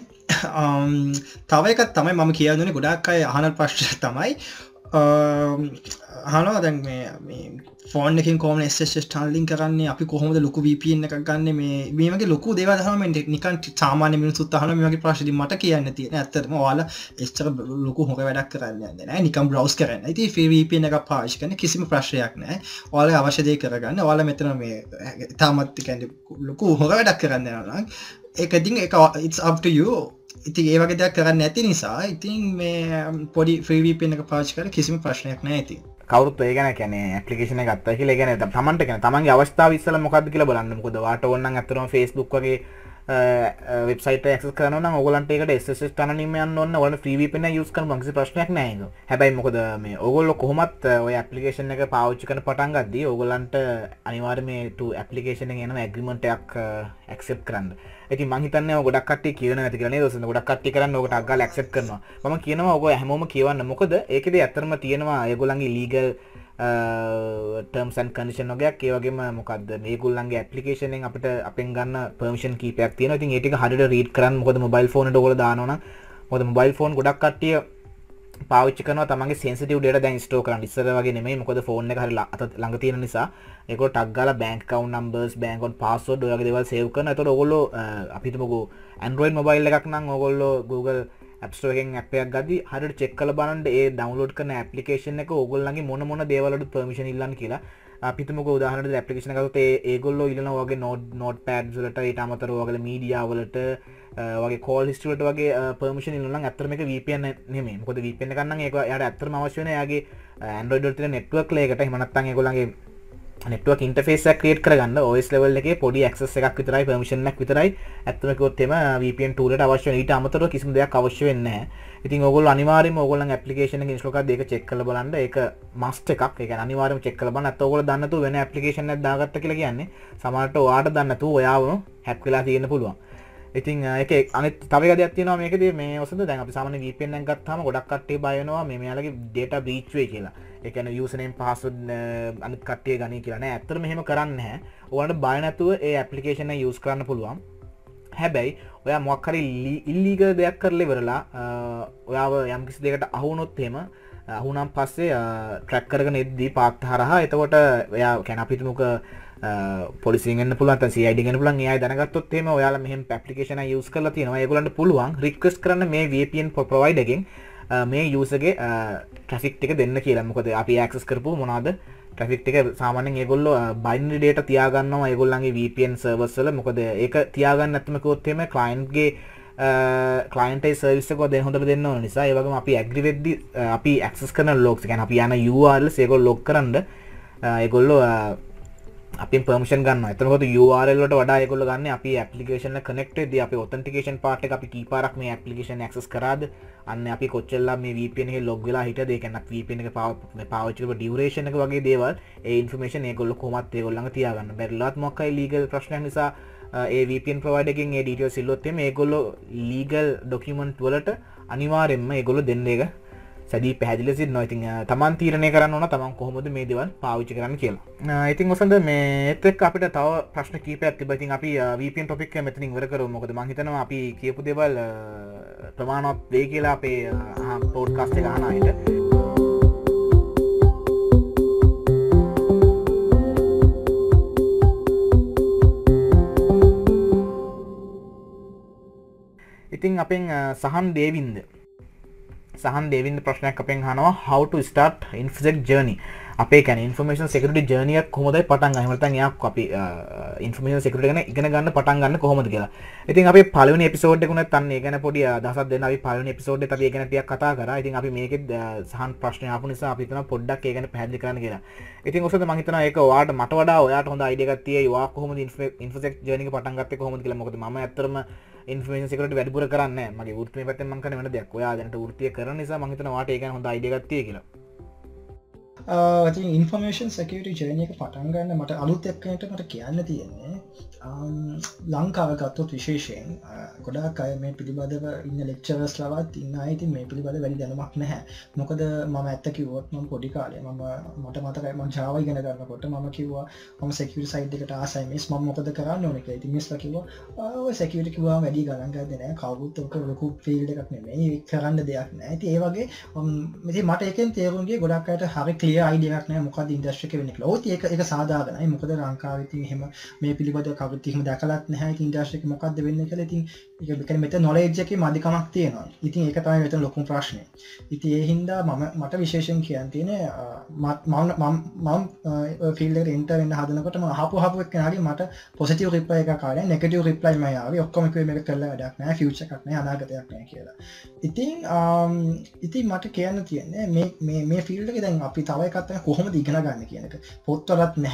තව එකක් තමයි මම කියන්නේ ගොඩාක් අය අහන ප්‍රශ්නයක් තමයි අහනවා දැන් මේ ෆෝන් එකකින් කොහොමද SSH tunneling කරන්නේ, අපි කොහොමද ලොකු VPN එකක් ගන්න, මේ වගේ ලොකු දේවල් අහනවා. මම නිකන් සාමාන්‍ය මිනිස්සුත් අහනවා මේ වගේ ප්‍රශ්න. ඉතින් මට කියන්න තියෙන ඇත්තටම ඔයාලා එච්චර ලොකු හොර වැඩක් කරන්න යන්නේ නැහැ. නිකන් browse කරන්න. ඉතින් free VPN එකක් පාවිච්චි කරන්න කිසිම ප්‍රශ්නයක් නැහැ. ඔයාලා අවශ්‍ය දේ කරගන්න. ඔයාලා මෙතන මේ තාමත් කියන්නේ ලොකු හොර වැඩක් කරන්න යනවා නම් ඒක ඉතින් ඒක it's up to you. ඉතින් ඒ වගේ දෙයක් කරන්න නැති නිසා ඉතින් මේ පොඩි free VPN එක පාවිච්චි කරලා කිසිම ප්‍රශ්නයක් නැහැ. ඉතින් කවුරුත් ඒ ගැන කියන්නේ ඇප්ලිකේෂන් එක ගත්තා කියලා ඒ කියන්නේ තමන්ට කියන්නේ තමන්ගේ අවස්ථාව ඉස්සලා මොකද්ද කියලා බලන්න. මොකද වාට ඕන නම් අතරම Facebook වගේ වෙබ්සයිට් එක ඇක්සස් කරනවා නම් ඕගොල්ලන්ට ඒකට SSH තනනින්ම යන්න ඕන. ඔයාලා free VPN එක use කරන කිසි ප්‍රශ්නයක් නැහැ ඒක. හැබැයි මොකද මේ ඕගොල්ලෝ කොහොමත් ඔය ඇප්ලිකේෂන් එක පාවිච්චි කරන පටන් ගද්දී ඕගොල්ලන්ට අනිවාර්යයෙන් මේ to ඇප්ලිකේෂන් එකෙන් එන ඇග්‍රීමන්ට් එකක් accept කරන්න. ඉතින් මං හිතන්නේ ඔය ගොඩක් කට්ටිය කියනවා නැති කියලා නේද? ඔසඳ ගොඩක් කට්ටිය කරන්නේ ඕකට අග්ගාල accept කරනවා. මම කියනවා ඔය හැමෝම කියවන්න. මොකද ඒකේදී ඇත්තටම තියෙනවා ඒගොල්ලන්ගේ legal terms and condition වගේක් ඒ වගේම මොකද්ද මේගොල්ලන්ගේ application එකෙන් අපිට අපෙන් ගන්න permission කීපයක් තියෙනවා. ඉතින් ඒ ටික හරියට read කරන්න. මොකද mobile phone එකට ඔයගොල්ලෝ දානවා නම් මොකද mobile phone ගොඩක් කට්ටිය පාවිච්චි කරනවා තමන්ගේ sensitive data දැන් store කරන්න. ඉස්සර වගේ නෙමෙයි. මොකද phone එක හරිය ළඟ තියෙන නිසා ඒගොල්ලෝ ටක් ගාලා bank account numbers, bank account password ඔය වගේ දේවල් save කරනවා. ඒතකොට ඔයගොල්ලෝ අපි හිතමුකෝ Android mobile එකක් නම් ඔයගොල්ලෝ Google App Store එකෙන් app එකක් ගද්දි හරියට check කරලා බලන්න ඒ download කරන application එක ඕගොල්ලන්ගේ මොන දේවල් වලට permission ඉල්ලන්න කියලා. අපි හිතමුකෝ උදාහරණයක් application එකක් ගත්තොත් ඒගොල්ලෝ ඉල්ලනවා වගේ notepads වලට ඊට අමතරව වගේ media වලට වගේ call history වලට වගේ permission ඉල්ලනවා නම් ඇත්තට මේක VPN නෙමෙයි. මොකද VPN එකක් නම් ඒක එයාට ඇත්තටම අවශ්‍ය වෙන්නේ එයාගේ Android වල තියෙන network layer එකට. එහෙම නැත්නම් ඒගොල්ලන්ගේ network interface එක create කරගන්න OS level එකේ පොඩි access එකක් විතරයි permission එකක් විතරයි ඇත්තම කිව්වොත් එම VPN tool එකට අවශ්‍ය වෙන. ඊට අමතරව කිසිම දෙයක් අවශ්‍ය වෙන්නේ නැහැ. ඉතින් ඕගොල්ලෝ අනිවාර්යයෙන්ම ඕගොල්ලන්ගේ application එකේ install කරලා ඒක check කරලා බලන්න. ඒක must එකක්. ඒ කියන්නේ අනිවාර්යයෙන්ම check කරලා බලන්න. නැත්නම් ඕගොල්ලෝ දන්නේ නැතුව වෙන application එකක් දාගත්ත කියලා කියන්නේ සමහරට ඔයාට දන්නේ නැතුව ඔයාවම hack වෙලා තියෙන්න පුළුවන්. ඉතින් ඒක අනිත් තව එක දෙයක් තියෙනවා මේකදී මේ ඔසඳ දැන් අපි සාමාන්‍ය VPN එකක් ගත්තාම ගොඩක් කට්ටිය බය වෙනවා මේ මෙයාලගේ data breach වෙයි කියලා. ඒ කියන්නේ username password අනිත් කට්ටිය ගනී කියලා නෑ. ඇත්තටම මෙහෙම කරන්නේ නැහැ. ඔයාලට බය නැතුව ඒ application එක use කරන්න පුළුවන්. හැබැයි ඔයා මොකක් හරි illegal දෙයක් කරලා ඉවරලා ඔයාව යම් කිසි දෙයකට අහු වුණොත් එහෙම අහුනම් පස්සේ track කරගෙන එද්දී පාත් හරහා එතකොට ඔයා කියන්නේ අපි හිතමුක පොලිසියෙන් එන්න පුළුවන් නැත්නම් CID ගෙන්න පුළුවන්. ඒ අය දැනගත්තොත් එහෙම ඔයාලා මෙහෙම application එක use කරලා තියෙනවා. ඒගොල්ලන්ට පුළුවන් request කරන්න මේ VPN provider එකෙන් මේ user ගේ traffic ටික දෙන්න කියලා. මොකද අපි access කරපුව මොනවාද traffic ටික සාමාන්‍යයෙන් ඒගොල්ලෝ binary data තියාගන්නවා ඒගොල්ලන්ගේ VPN servers වල. මොකද ඒක තියාගන්න නැත්නම් කිව්වොත් එහෙම client ගේ client ඒ service එක දෙන්න හොඳට දෙන්න ඕන නිසා ඒ වගේම අපි agree වෙද්දි අපි access කරන logs කියන්නේ අපි යන URLs ඒගොල්ලෝ log කරන්න ඒගොල්ලෝ අපින් permission ගන්නවා. එතකොට URL වලට වඩා ඒගොල්ලෝ ගන්න අපි application එක connect වෙද්දී අපි authentication part එක අපි කීපාරක් මේ application access කරාද අන්න අපි කොච්චරලා මේ VPN එකේ log වෙලා හිටියද ඒ කියන්නේ VPN එක පාවිච්චි කරපු duration එක වගේ දේවල් ඒ information ඒගොල්ලෝ කොහොමත් ඒගොල්ලන්ගේ තියාගන්න. බැරිලවත් මොකක් හරි legal ප්‍රශ්නයක් නිසා ඒ VPN provider එකෙන් ඒ details ඉල්ලුවොත් එimhe ඒගොල්ලෝ legal document වලට අනිවාර්යයෙන්ම ඒගොල්ලෝ දෙන්න එක සැදී පැහැදිලිව සිටිනවා. ඉතින් තමන් තීරණය කරන්න ඕන තමන් කොහොමද මේ දේවල් පාවිච්චි කරන්න කියලා. ඉතින් ඔසඳ මේත් එක්ක අපිට තව ප්‍රශ්න කීපයක් තිබ්බා. ඉතින් අපි VPN topic එක මෙතනින් ඉවර කරමු. මොකද මම හිතනවා අපි කියපු දේවල් ප්‍රමාණවත් වෙයි කියලා අපේ පොඩ්කාස්ට් එක අහන අයට. ඉතින් අපෙන් සහන් දේවින්ද ප්‍රශ්නයක් අපෙන් අහනවා how to start InfoSec journey. අපේ කියන්නේ information security journey එක කොහොමද පටන් ගන්න. එහෙම නැත්නම් එයාක් අපි information security ගැන ඉගෙන ගන්න පටන් ගන්න කොහොමද කියලා. ඉතින් අපි පළවෙනි එපිසෝඩ් එක උනත් අන්න ඒ ගැන පොඩි අදහසක් දෙන්න අපි පළවෙනි එපිසෝඩ් එකේ අපි ඒ ගැන ටිකක් කතා කරා. ඉතින් අපි මේකෙත් සහන් ප්‍රශ්න ආපු නිසා අපි හිතනවා පොඩ්ඩක් ඒ ගැන පැහැදිලි කරන්න කියලා. ඉතින් ඔසද මම හිතනවා ඒක ඔයාට මට වඩා ඔයාට හොඳ අයිඩියා එකක් තියෙයි. ඔයා කොහොමද InfoSec journey එක පටන් ගත්තේ කොහොමද කියලා. මොකද මම ඇත්තටම information security වැඩිපුර කරන්නේ නැහැ. මගේ වෘත්තිය පැත්තෙන් මම කරන වෙන දෙයක්. ඔයා දැනට වෘත්තිය කරන නිසා මම හිතනවා ඔයාට ඒ ගැන හොඳ අයිඩියා එකක් තියෙයි කියලා. ඉන්ෆර්මේෂන් සෙකියුරිටි ජර්නි එක පටන් ගන්න මට අලුත් එක්කෙනෙක්ට මට කියන්න තියෙන්නේ ලංකාව ගත්තොත් විශේෂයෙන් ගොඩාක් අය මේ පිළිබඳව ඉන්න ලෙක්චරර්ස් ලවත් ඉන්න අය ඉතින් මේ පිළිබඳව වැඩි දැනුමක් නැහැ. මොකද මම ඇත්ත කිව්වොත් මම පොඩි කාලේ මට මතකයි මම Java ඉගෙන ගන්නකොට මම කිව්වා මම security side එකට ආසයි මිස් මම මොකද කරන්න ඕනේ කියලා. ඉතින් මිස්ලා කිව්වා ඔය security කිව්වම වැඩි ගණන් ගන්නේ නැහැ. කවුරුත් ඔක ලොකු field එකක් නෙමෙයි. කරන්න දෙයක් නැහැ. ඉතින් ඒ වගේ ඉතින් මට ඒකෙන් තේරුම් ගියේ ගොඩක් අයට හරි clear idea එකක් නැහැ මොකද ඉන්ඩස්ට්‍රි එක වෙන්නේ කියලා. ඕත් ඒක සාධාරණයි. මොකද ලංකාවේ ඉතින් එහෙම මේ පිළිබඳව කවුරුත් එහෙම දැකලත් නැහැ. ඉතින් ඉන්ඩස්ට්‍රි එක මොකද්ද වෙන්නේ කියලා ඉතින් ඒක කියන්නේ මෙතන knowledge එකේ මදිකමක් තියෙනවා. ඉතින් ඒක තමයි මෙතන ලොකුම ප්‍රශ්නේ. ඉතින් ඒ හින්දා මට විශේෂයෙන් කියන්න තියෙන්නේ මම ෆීල්ඩ් එකට එන්ටර් වෙන්න හදනකොට මම අහපු එක්කෙනාගේ මට පොසිටිව් රිප්ලයි එකක් ආවා. නෙගටිව් රිප්ලයි මම ආවේ. ඔක්කොම කිව්වේ මේක කරලා වැඩක් නැහැ. ෆියුචර් එකක් නැහැ. අනාගතයක් නැහැ කියලා. ඉතින් මට කියන්න තියෙන්නේ මේ ෆීල්ඩ් එකේ දැන් අපි තව එකක් තමයි කොහොමද ඉගෙන ගන්න කියන එක. පොත්වලත් නැහැ.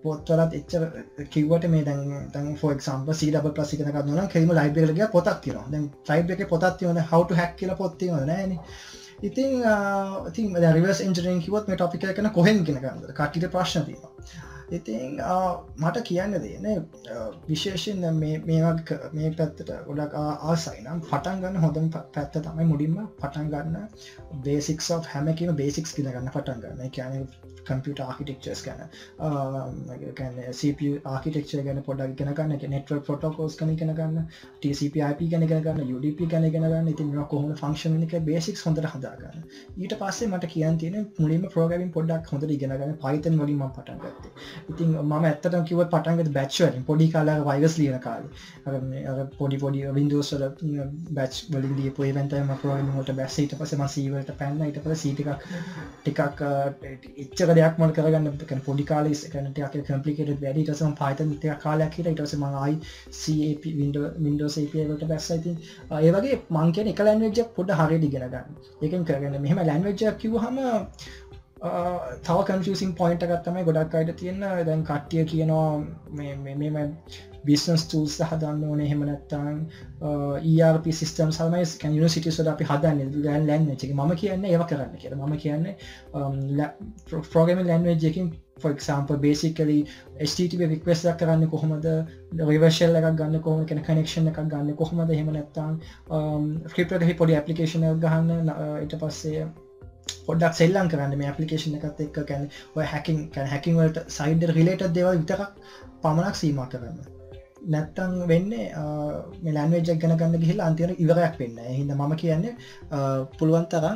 පොත්වලත් එච්චර කිව්වට මේ දැන් for example C++ ඉගෙන ගන්න නම් කෙලිම library එකට ගියා පොතක් තියෙනවා. දැන් library එකේ පොතක් තියෙනවා how to hack කියලා පොත් තියෙනවද නැහැනේ. ඉතින් දැන් reverse engineering කිව්වොත් මේ topic එක ගැන කොහෙන් ඉගෙන ගන්නද? කට්ටියට ප්‍රශ්න තියෙනවා. ඉතින් මට කියන්න දෙන්නේ විශේෂයෙන් මේ පැත්තට ගොඩක් ආසයි නම් පටන් ගන්න හොඳම පැත්ත තමයි මුලින්ම පටන් ගන්න basics of හැම එකේම basics ඉගෙන ගන්න පටන් ගන්න. ඒ කියන්නේ computer architectures ගැන කියන්නේ CPU architecture ගැන පොඩ්ඩක් ඉගෙන ගන්න. ඒ network protocols ගැන ඉගෙන ගන්න, TCP/IP ගැන ඉගෙන ගන්න, UDP ගැන ඉගෙන ගන්න. ඉතින් මේවා කොහොමද function වෙන්නේ කියලා basics හොඳට හදා ගන්න. ඊට පස්සේ මට කියන්න තියෙන්නේ මුලින්ම programming පොඩ්ඩක් හොඳට ඉගෙන ගන්න. Python වලින් මම පටන් ගත්තා. ඉතින් මම ඇත්තටම කිව්වොත් පටන් ගත්තේ batch වලින්. පොඩි කාලේ අර virus ලියන කාලේ. අර පොඩි Windows වල batch වලින් ලියපු event තමයි මම programming වලට බැස්ස. ඊට පස්සේ මම C වලට පැන්නා. ඊට පස්සේ C ටිකක් එච්චර දෙයක් මම කරගන්න කියන්නේ පොඩි කාලේ කියන්නේ ටිකක් complicated වැඩි. ඊට පස්සේ මම Python ටිකක් කාලයක් හිටියා. ඊට පස්සේ මම ආයි C API Windows API වලට බැස්සා. ඉතින් ඒ වගේ මම කියන්නේ එක language එකක් පොඩ්ඩ හරියට ඉගෙන ගන්න. ඒකෙන් කරගන්න. මෙහෙම language එකක් කිව්වහම තව confusing point එකක් තමයි ගොඩක් අයට තියෙන. දැන් කට්ටිය කියනවා මේ business tools හදන්න ඕනේ, එහෙම නැත්නම් ERP systems තමයි can universities වල අපි හදන්නේ language එක. මම කියන්නේ ඒව කරන්න කියලා. මම කියන්නේ programming language එකකින් for example basically HTTP request එකක් කරන්නේ කොහොමද, reverse shell එකක් ගන්න කොහොමද, කියන connection එකක් ගන්න කොහොමද, එහෙම නැත්නම් cryptography පොඩි application එකක් ගහන්න, ඊට පස්සේ පොඩ්ඩක් සෙල්ලම් කරන්න මේ ඇප්ලිකේෂන් එකත් එක්ක. කියන්නේ ඔය හැකින් වලට සයිඩ් එකට රිලේටඩ් දේවල් විතරක් පමණක් සීමා කරන්න. නැත්තම් වෙන්නේ මේ ලැන්ග්වේජ් එක ඉගෙන ගන්න ගිහිල්ලා අන්තිමට ඉවරයක් වෙන්නේ නැහැ. ඒ හින්දා මම කියන්නේ පුළුවන් තරම්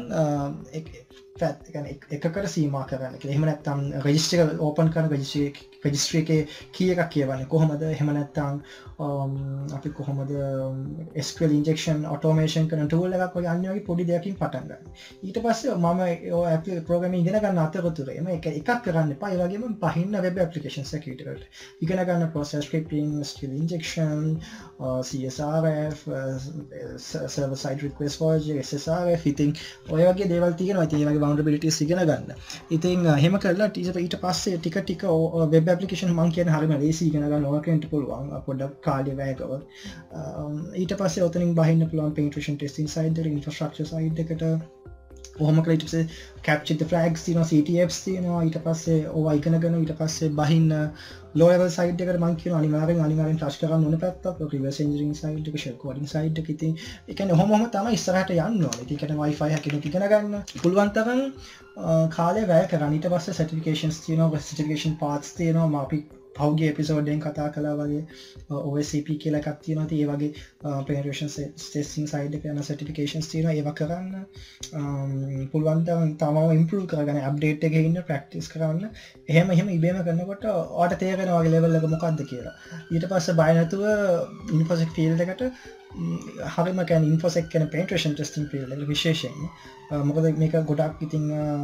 එකකට සීමා කරන්න කියලා. එහෙම නැත්නම් රෙජිස්ටර් එක ඕපන් කරන රෙජිස්ට්‍රි එකේ කී එකක් කියවන්නේ කොහොමද? එහෙම නැත්නම් අපි කොහොමද SQL injection automation කරන tool එකක් වගේ අනිත් වගේ පොඩි දෙයකින් පටන් ගන්න. ඊට පස්සේ මම ඔය programming ඉගෙන ගන්න අතරතුරේ එකක් කරන්න එපා. ඒ වගේම පහින්න web application security වලට ඉගෙන ගන්න process scripting, SQL injection, CSRF, server side request forgery, SSRF. ඉතින් ඔය වගේ දේවල් තියෙනවා. ඉතින් ඒ වගේ vulnerabilities ඉගෙන ගන්න. ඉතින් එහෙම කරලා ඊට පස්සේ ටික web application මම කියන්නේ හරියම ලේසි ඉගෙන ගන්න ඕන කෙනෙක්ට පුළුවන්. පොඩ්ඩක් කාලය වැය කරලා ඊට පස්සේ ඔතනින් බහින්න පුළුවන් penetration testing side එක, infrastructure side එකට. කොහොම කරලා ඊට පස්සේ capture the flags තියෙනවා, CTFs තියෙනවා. ඊට පස්සේ ඕවා ඉගෙනගෙන ඊට පස්සේ බහින්න low level side එකට මම කියනවා අනිවාර්යෙන් touch කරන්න ඕන පැත්තක් reverse engineering side එක, shell coding side එක. ඉතින් ඒ කියන්නේ ඔහොම තමයි ඉස්සරහට යන්න ඕනේ. ඉතින් කියන්නේ wifi hacking එක ඉගෙන ගන්න පුළුවන් තරම් කාලය වැය කරන්න. ඊට පස්සේ certifications තියෙනවා, certification paths තියෙනවා. අපි පහුගිය එපිසෝඩ් එකෙන් කතා කළා වගේ OSCP කියලා එකක් තියෙනවා. ඉතින් ඒ වගේ penetration testing side එක යන certifications තියෙනවා. ඒවා කරන්න පුළුවන් තරම් තවම improve කරගන්න, update එකේ ඉන්න practice කරන්න. එහෙම ඉබේම කරනකොට ඔයාලට තේරෙනවා වගේ level එක මොකක්ද කියලා. ඊට පස්සේ බය නැතුව InfoSec field එකට හරිම කියන්නේ InfoSec කියන penetration testing field එක විශේෂයෙන්. මොකද මේක ගොඩක් ඉතින්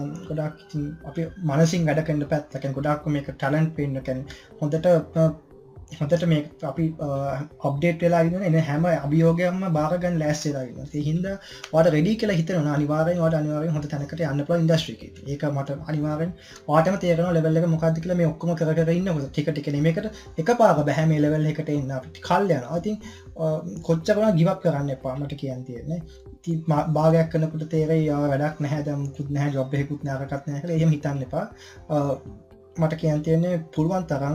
අපි මනසින් වැඩ කරන පැත්ත. කියන්නේ ගොඩක් මේක talent වෙන්න කියන්නේ හොඳට මේ අපි අප්ඩේට් වෙලා ඉන්න හැම අභියෝගයක්ම බාර ගන්න ලෑස්ති වෙලා ඉන්නවා. ඒ හින්දා ඔයාලට රෙඩි කියලා හිතනවා අනිවාර්යෙන් හොඳ තැනකට යන්න පුළුවන් ඉන්ඩස්ට්‍රි එකේ. ඒක මට අනිවාර්යෙන් ඔයාටම තේරෙනවා ලෙවල් එක මොකක්ද කියලා. මේ ඔක්කොම කර ඉන්නකොට ටික නෙමෙයිකට එකපාර බෑ මේ ලෙවල් එකට එන්න. අපිට කල් යනවා. ඉතින් කොච්චර වුණා give up කරන්න එපා මට කියන්න තියෙන්නේ. ඉතින් භාගයක් කරනකොට තේරෙයි වැඩක් නැහැ, දැන් මුකුත් නැහැ, ජොබ් එකකුත් නැහැ, අරකට නැහැ කියලා එහෙම හිතන්න එපා. මට කියන්න තියෙන්නේ පුළුවන් තරම්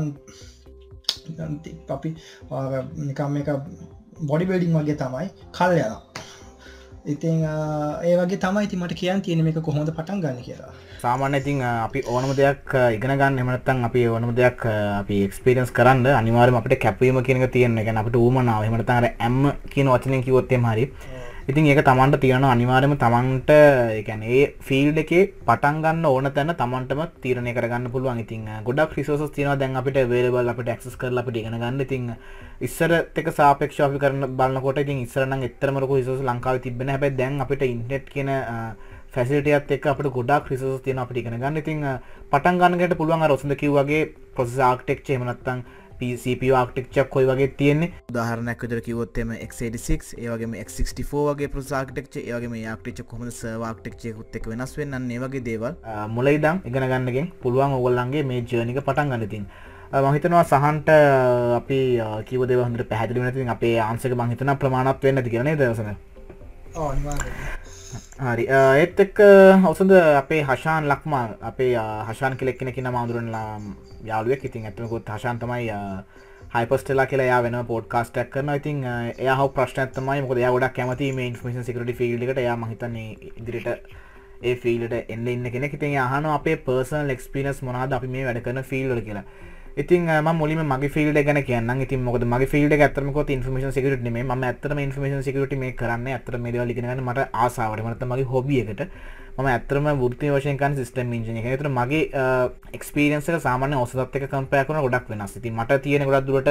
අපි නිකම් මේක බොඩි බිල්ඩින් වගේ තමයි කල් යනවා. ඉතින් ඒ වගේ තමයි ඉතින් මට කියන්න තියෙන්නේ මේක කොහොමද පටන් ගන්න කියලා. සාමාන්‍යයෙන් ඉතින් අපි ඕනම දෙයක් ඉගෙන ගන්න එහෙම නැත්නම් අපි ඕනම දෙයක් අපි එක්ස්පීරියන්ස් කරන්න අනිවාර්යයෙන්ම අපිට කැපවීම කියන එක තියෙනවා. ඒ කියන්නේ අපිට ඌමනාව එහෙම නැත්නම් අර ඇම්ම කියන වචනෙන් කිව්වොත් එහෙම හරි. ඉතින් ඒක තමන්ට තියෙනවා අනිවාර්යයෙන්ම තමන්ට ඒ කියන්නේ ඒ ෆීල්ඩ් එකේ පටන් ගන්න ඕන තැන තමන්ටම තීරණය කරගන්න පුළුවන්. ඉතින් ගොඩක් රිසෝසස් තියෙනවා දැන් අපිට available අපිට access කරලා අපිට ඉගෙන ගන්න. ඉතින් ඉස්සරට එක සාපේක්ෂව අපි කරන බලනකොට ඉතින් ඉස්සර නම් එතරම් ලොකු රිසෝසස් ලංකාවේ තිබ්බේ නැහැ. හැබැයි දැන් අපිට ඉන්ටර්නෙට් කියන ෆැසිලිටි එකත් එක්ක අපිට ගොඩක් රිසෝසස් තියෙනවා අපිට ඉගෙන ගන්න. ඉතින් පටන් ගන්න කෙනෙක්ට පුළුවන් අර ඔසඳ කිව්වාගේ process architecture එහෙම නැත්නම් CPU architecture කොයි වගේ තියෙන්නේ. උදාහරණයක් විදිහට කිව්වොත් එimhe x86 ඒ වගේම x64 වගේ process architecture, ඒ වගේම මේ architecture කොහොමද server architecture එකත් එක්ක වෙනස් වෙන්නේ, අන්න ඒ වගේ දේවල් මුල ඉඳන් ඉගෙන ගන්නකින් පුළුවන් ඕගොල්ලන්ගේ මේ journey එක පටන් ගන්න. ඉතින් මම හිතනවා සහන්ට අපි කිව්ව දේවල් හොඳට පැහැදිලි වෙන ඉතින් අපේ ආන්සර් එක මම හිතනවා ප්‍රමාණවත් වෙන්නේ නැති කියලා නේද ඔසඳ? ඔව් අනිවාර්යයෙන්. හරි ඒත් එක්ක ඔසඳ අපේ හෂාන් ලක්මාල් අපේ හෂාන් කියලා එක්කෙනෙක් ඉන්නවා මාඳුරන් යාළුවෙක්. ඉතින් ඇත්තටම ගොත් හෂාන් තමයි හයිපර්ස්ටෙලා කියලා එයා වෙනම පොඩ්කාස්ට් එකක් කරනවා. ඉතින් එයා හවු ප්‍රශ්නයක් තමයි මොකද එයා ගොඩක් කැමති මේ ඉන්ෆර්මේෂන් සිකියුරිටි ෆීල්ඩ් එකට. එයා මම හිතන්නේ ඉදිරියට ඒ ෆීල්ඩ් එකට එන්න ඉන්න කෙනෙක්. ඉතින් එයා අහනවා අපේ පර්සනල් එක්ස්පීරියන්ස් මොනවද අපි මේ වැඩ කරන ෆීල්ඩ් වල කියලා. ඉතින් මම මුලින්ම මගේ ෆීල්ඩ් එක ගැන කියන්නම්. ඉතින් මොකද මගේ ෆීල්ඩ් එක ඇත්තටම කිව්වොත් ඉන්ෆර්මේෂන් සිකියුරිටි නෙමෙයි. මම ඇත්තටම ඉන්ෆර්මේෂන් සිකියුරිටි මේ කරන්නේ ඇත්තටම මේ දේවල් ඉගෙන ගන්න මට ආසාවට. මම නැත්නම් මගේ හොබි එකට. මම ඇත්තටම වෘත්ති වශයෙන් කරන්නේ සිස්ටම් ඉන්ජිනියර් කෙනෙක්. ඒතර මගේ එක්ස්පීරියන්ස් එක සාමාන්‍ය ඔසදත් එක්ක කම්පෙයාර් කරනකොට ගොඩක් වෙනස්. ඉතින් මට තියෙන ගොඩක් දුරට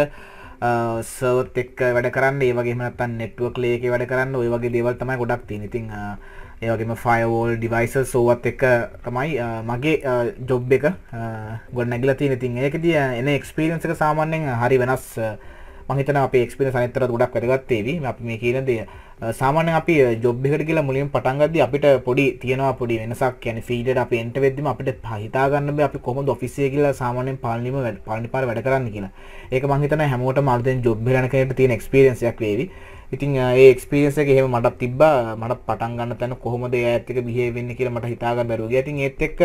සර්වර්ත් එක්ක වැඩ කරන්න, ඒ වගේම නැත්නම් නෙට්වර්ක් ලේයර් එකේ වැඩ කරන්න, ওই වගේ දේවල් තමයි ගොඩක් තියෙන්නේ. ඉතින් ඒ වගේම ෆයර්වෝල් ඩිවයිසස් ඕවත් එක්ක තමයි මගේ ජොබ් එක ගොඩ නැගිලා තියෙන්නේ. ඉතින් ඒකදී එන එක්ස්පීරියන්ස් එක සාමාන්‍යයෙන් හරි වෙනස්. මම හිතනවා අපේ එක්ස්පීරියන්ස් අනිතරට ගොඩක් වැදගත් වේවි. අපි මේ කියන දේ සාමාන්‍යයෙන් අපි ජොබ් එකට ගිහලා මුලින්ම පටන් ගද්දී අපිට පොඩි තියෙනවා පොඩි වෙනසක්. කියන්නේ ෆීල්ඩ් එකට අපි එන්ටර් වෙද්දිම අපිට හිතා ගන්න බෑ අපි කොහොමද ඔෆිස් එකේ ගිහලා සාමාන්‍යයෙන් පාලනි පාර වැඩ කරන්න කියලා. ඒක මම හිතනවා හැමෝටම අලුතෙන් ජොබ් එකකට යන කෙනෙක්ට තියෙන එක්ස්පීරියන්ස් එකක් වේවි. ඉතින් ඒ එක්ස්පීරියන්ස් එක එහෙම මටත් තිබ්බා. මට පටන් ගන්න තැන කොහොමද ඒ ඇත් එක බිහේව් වෙන්නේ කියලා මට හිතා ගන්න බැරුව ගියා. ඉතින් ඒත් එක්ක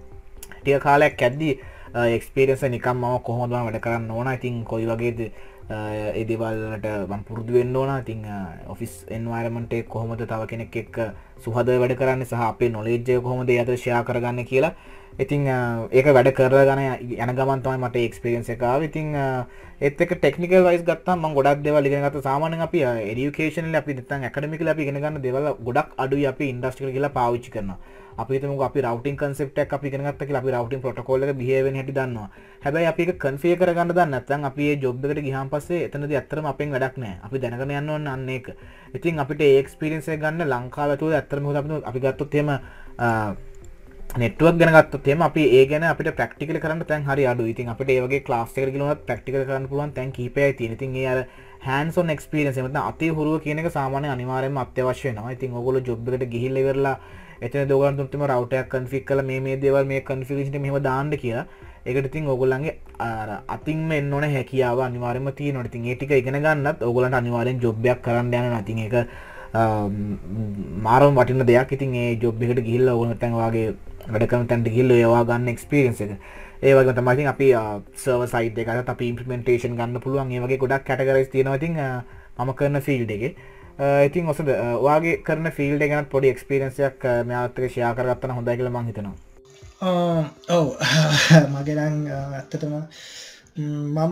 ටික කාලයක් ඇද්දී එක්ස්පීරියන්ස් එක නිකන් මම කොහොමද වැඩ කරන්න ඕන. ඉතින් කොයි වගේද ඒ දේවල් වලට මම පුරුදු වෙන්න ඕන. ඉතින් ඔෆිස් එන්වයරන්මන්ට් එක කොහොමද තව කෙනෙක් එක්ක සුහදව වැඩ කරන්නේ සහ අපේ නොලෙජ් එක කොහොමද ඒ අතර ෂෙයා කරගන්නේ කියලා. ඉතින් ඒක වැඩ කරලා යන ගමන් තමයි මට එක්ස්පීරියන්ස් එක ආවේ. ඉතින් ඒත් එක්ක ටෙක්නිකල් වයිස් ගත්තාම මම ගොඩක් දේවල් ඉගෙන ගත්තා. සාමාන්‍යයෙන් අපි එඩියුකේෂනලි අපි නැත්නම් ඇකඩමිකලි අපි ඉගෙන ගන්න දේවල් ගොඩක් අඩුයි අපි ඉන්ඩස්ට්‍රි එකට ගිහලා පාවිච්චි කරනවා. අපි හිතමුකෝ අපි රවුටින් කන්සෙප්ට් එකක් අපි ඉගෙන ගත්තා කියලා අපි රවුටින් ප්‍රොටෝකෝල් එක බිහේව් වෙන හැටි දන්නවා. හැබැයි අපි ඒක කන්ෆිගර් කරගන්න දන්නේ නැත්නම් අපි මේ ජොබ් එකට ගියාන් පස්සේ එතනදී ඇත්තටම අපෙන් වැඩක් නැහැ. අපි දැනගෙන යන්න ඕනේ අන්න ඒක. ඉතින් අපිට ඒ එක්ස්පීරියන්ස් එක ගන්න ලංකාව ඇතුළේ ඇත්තටම මොකද අපි ගත්තොත් එහෙම නෙට්වර්ක් ගැන ගත්තොත් එහෙම අපි ඒ ගැන අපිට ප්‍රැක්ටිකලි කරන්න තැන් හරි අඩුයි. ඉතින් අපිට ඒ වගේ ක්ලාස් එකකට ගිහලා උනත් ප්‍රැක්ටිකල් කරන්න පුළුවන් තැන් කීපයයි තියෙන. ඉතින් ඒ අර hands on experience එහෙම නැත්නම් අතේ හුරුව කියන එක සාමාන්‍යයෙන් අනිවාර්යයෙන්ම අත්‍යවශ්‍ය වෙනවා. ඉතින් ඕගොල්ලෝ ජොබ් එකට ගිහිල්ලා ඉවරලා එතන ඕගොල්ලන් තුන්ටම රවුටර් එකක් කන්ෆිග් කරලා මේ දේවල් මේ කන්ෆිගරේෂන් එක මෙහෙම දාන්න කියලා. ඒකට ඉතින් ඕගොල්ලන්ගේ අර අතින්ම එන්න ඕන හැකියාව අනිවාර්යයෙන්ම තියෙනවා. ඉතින් ඒ ටික ඉගෙන ගන්නත් ඕගොල්ලන්ට අනිවාර්යෙන් ජොබ් එකක් කරන්න යනවා. ඉතින් ඒක මාරම වටින දෙයක්. ඉතින් ඒ ජොබ් එකට ගිහිල්ලා ඕගොල්ලෝ නැත්නම් වාගේ වැඩ කරන තැනට ගිහිල්ලා ඒවා ගන්න එක්ස්පීරියන්ස් එක. ඒ වගේම තමයි ඉතින් අපි සර්වර් සයිඩ් එකකට අපි ඉම්ප්ලිමන්ටේෂන් ගන්න පුළුවන්. ඒ වගේ ගොඩක් කැටගරිස් තියෙනවා. ඉතින් මම කරන ෆීල්ඩ් එකේ. ඉතින් ඔසද ඔයාගේ කරන ෆීල්ඩ් එක ගැන පොඩි එක්ස්පීරියන්ස් එකක් මෙයාත් එක්ක ෂෙයා කරගත්තා නම් හොඳයි කියලා මම හිතනවා. ඔව් මගේ නම් ඇත්තටම මම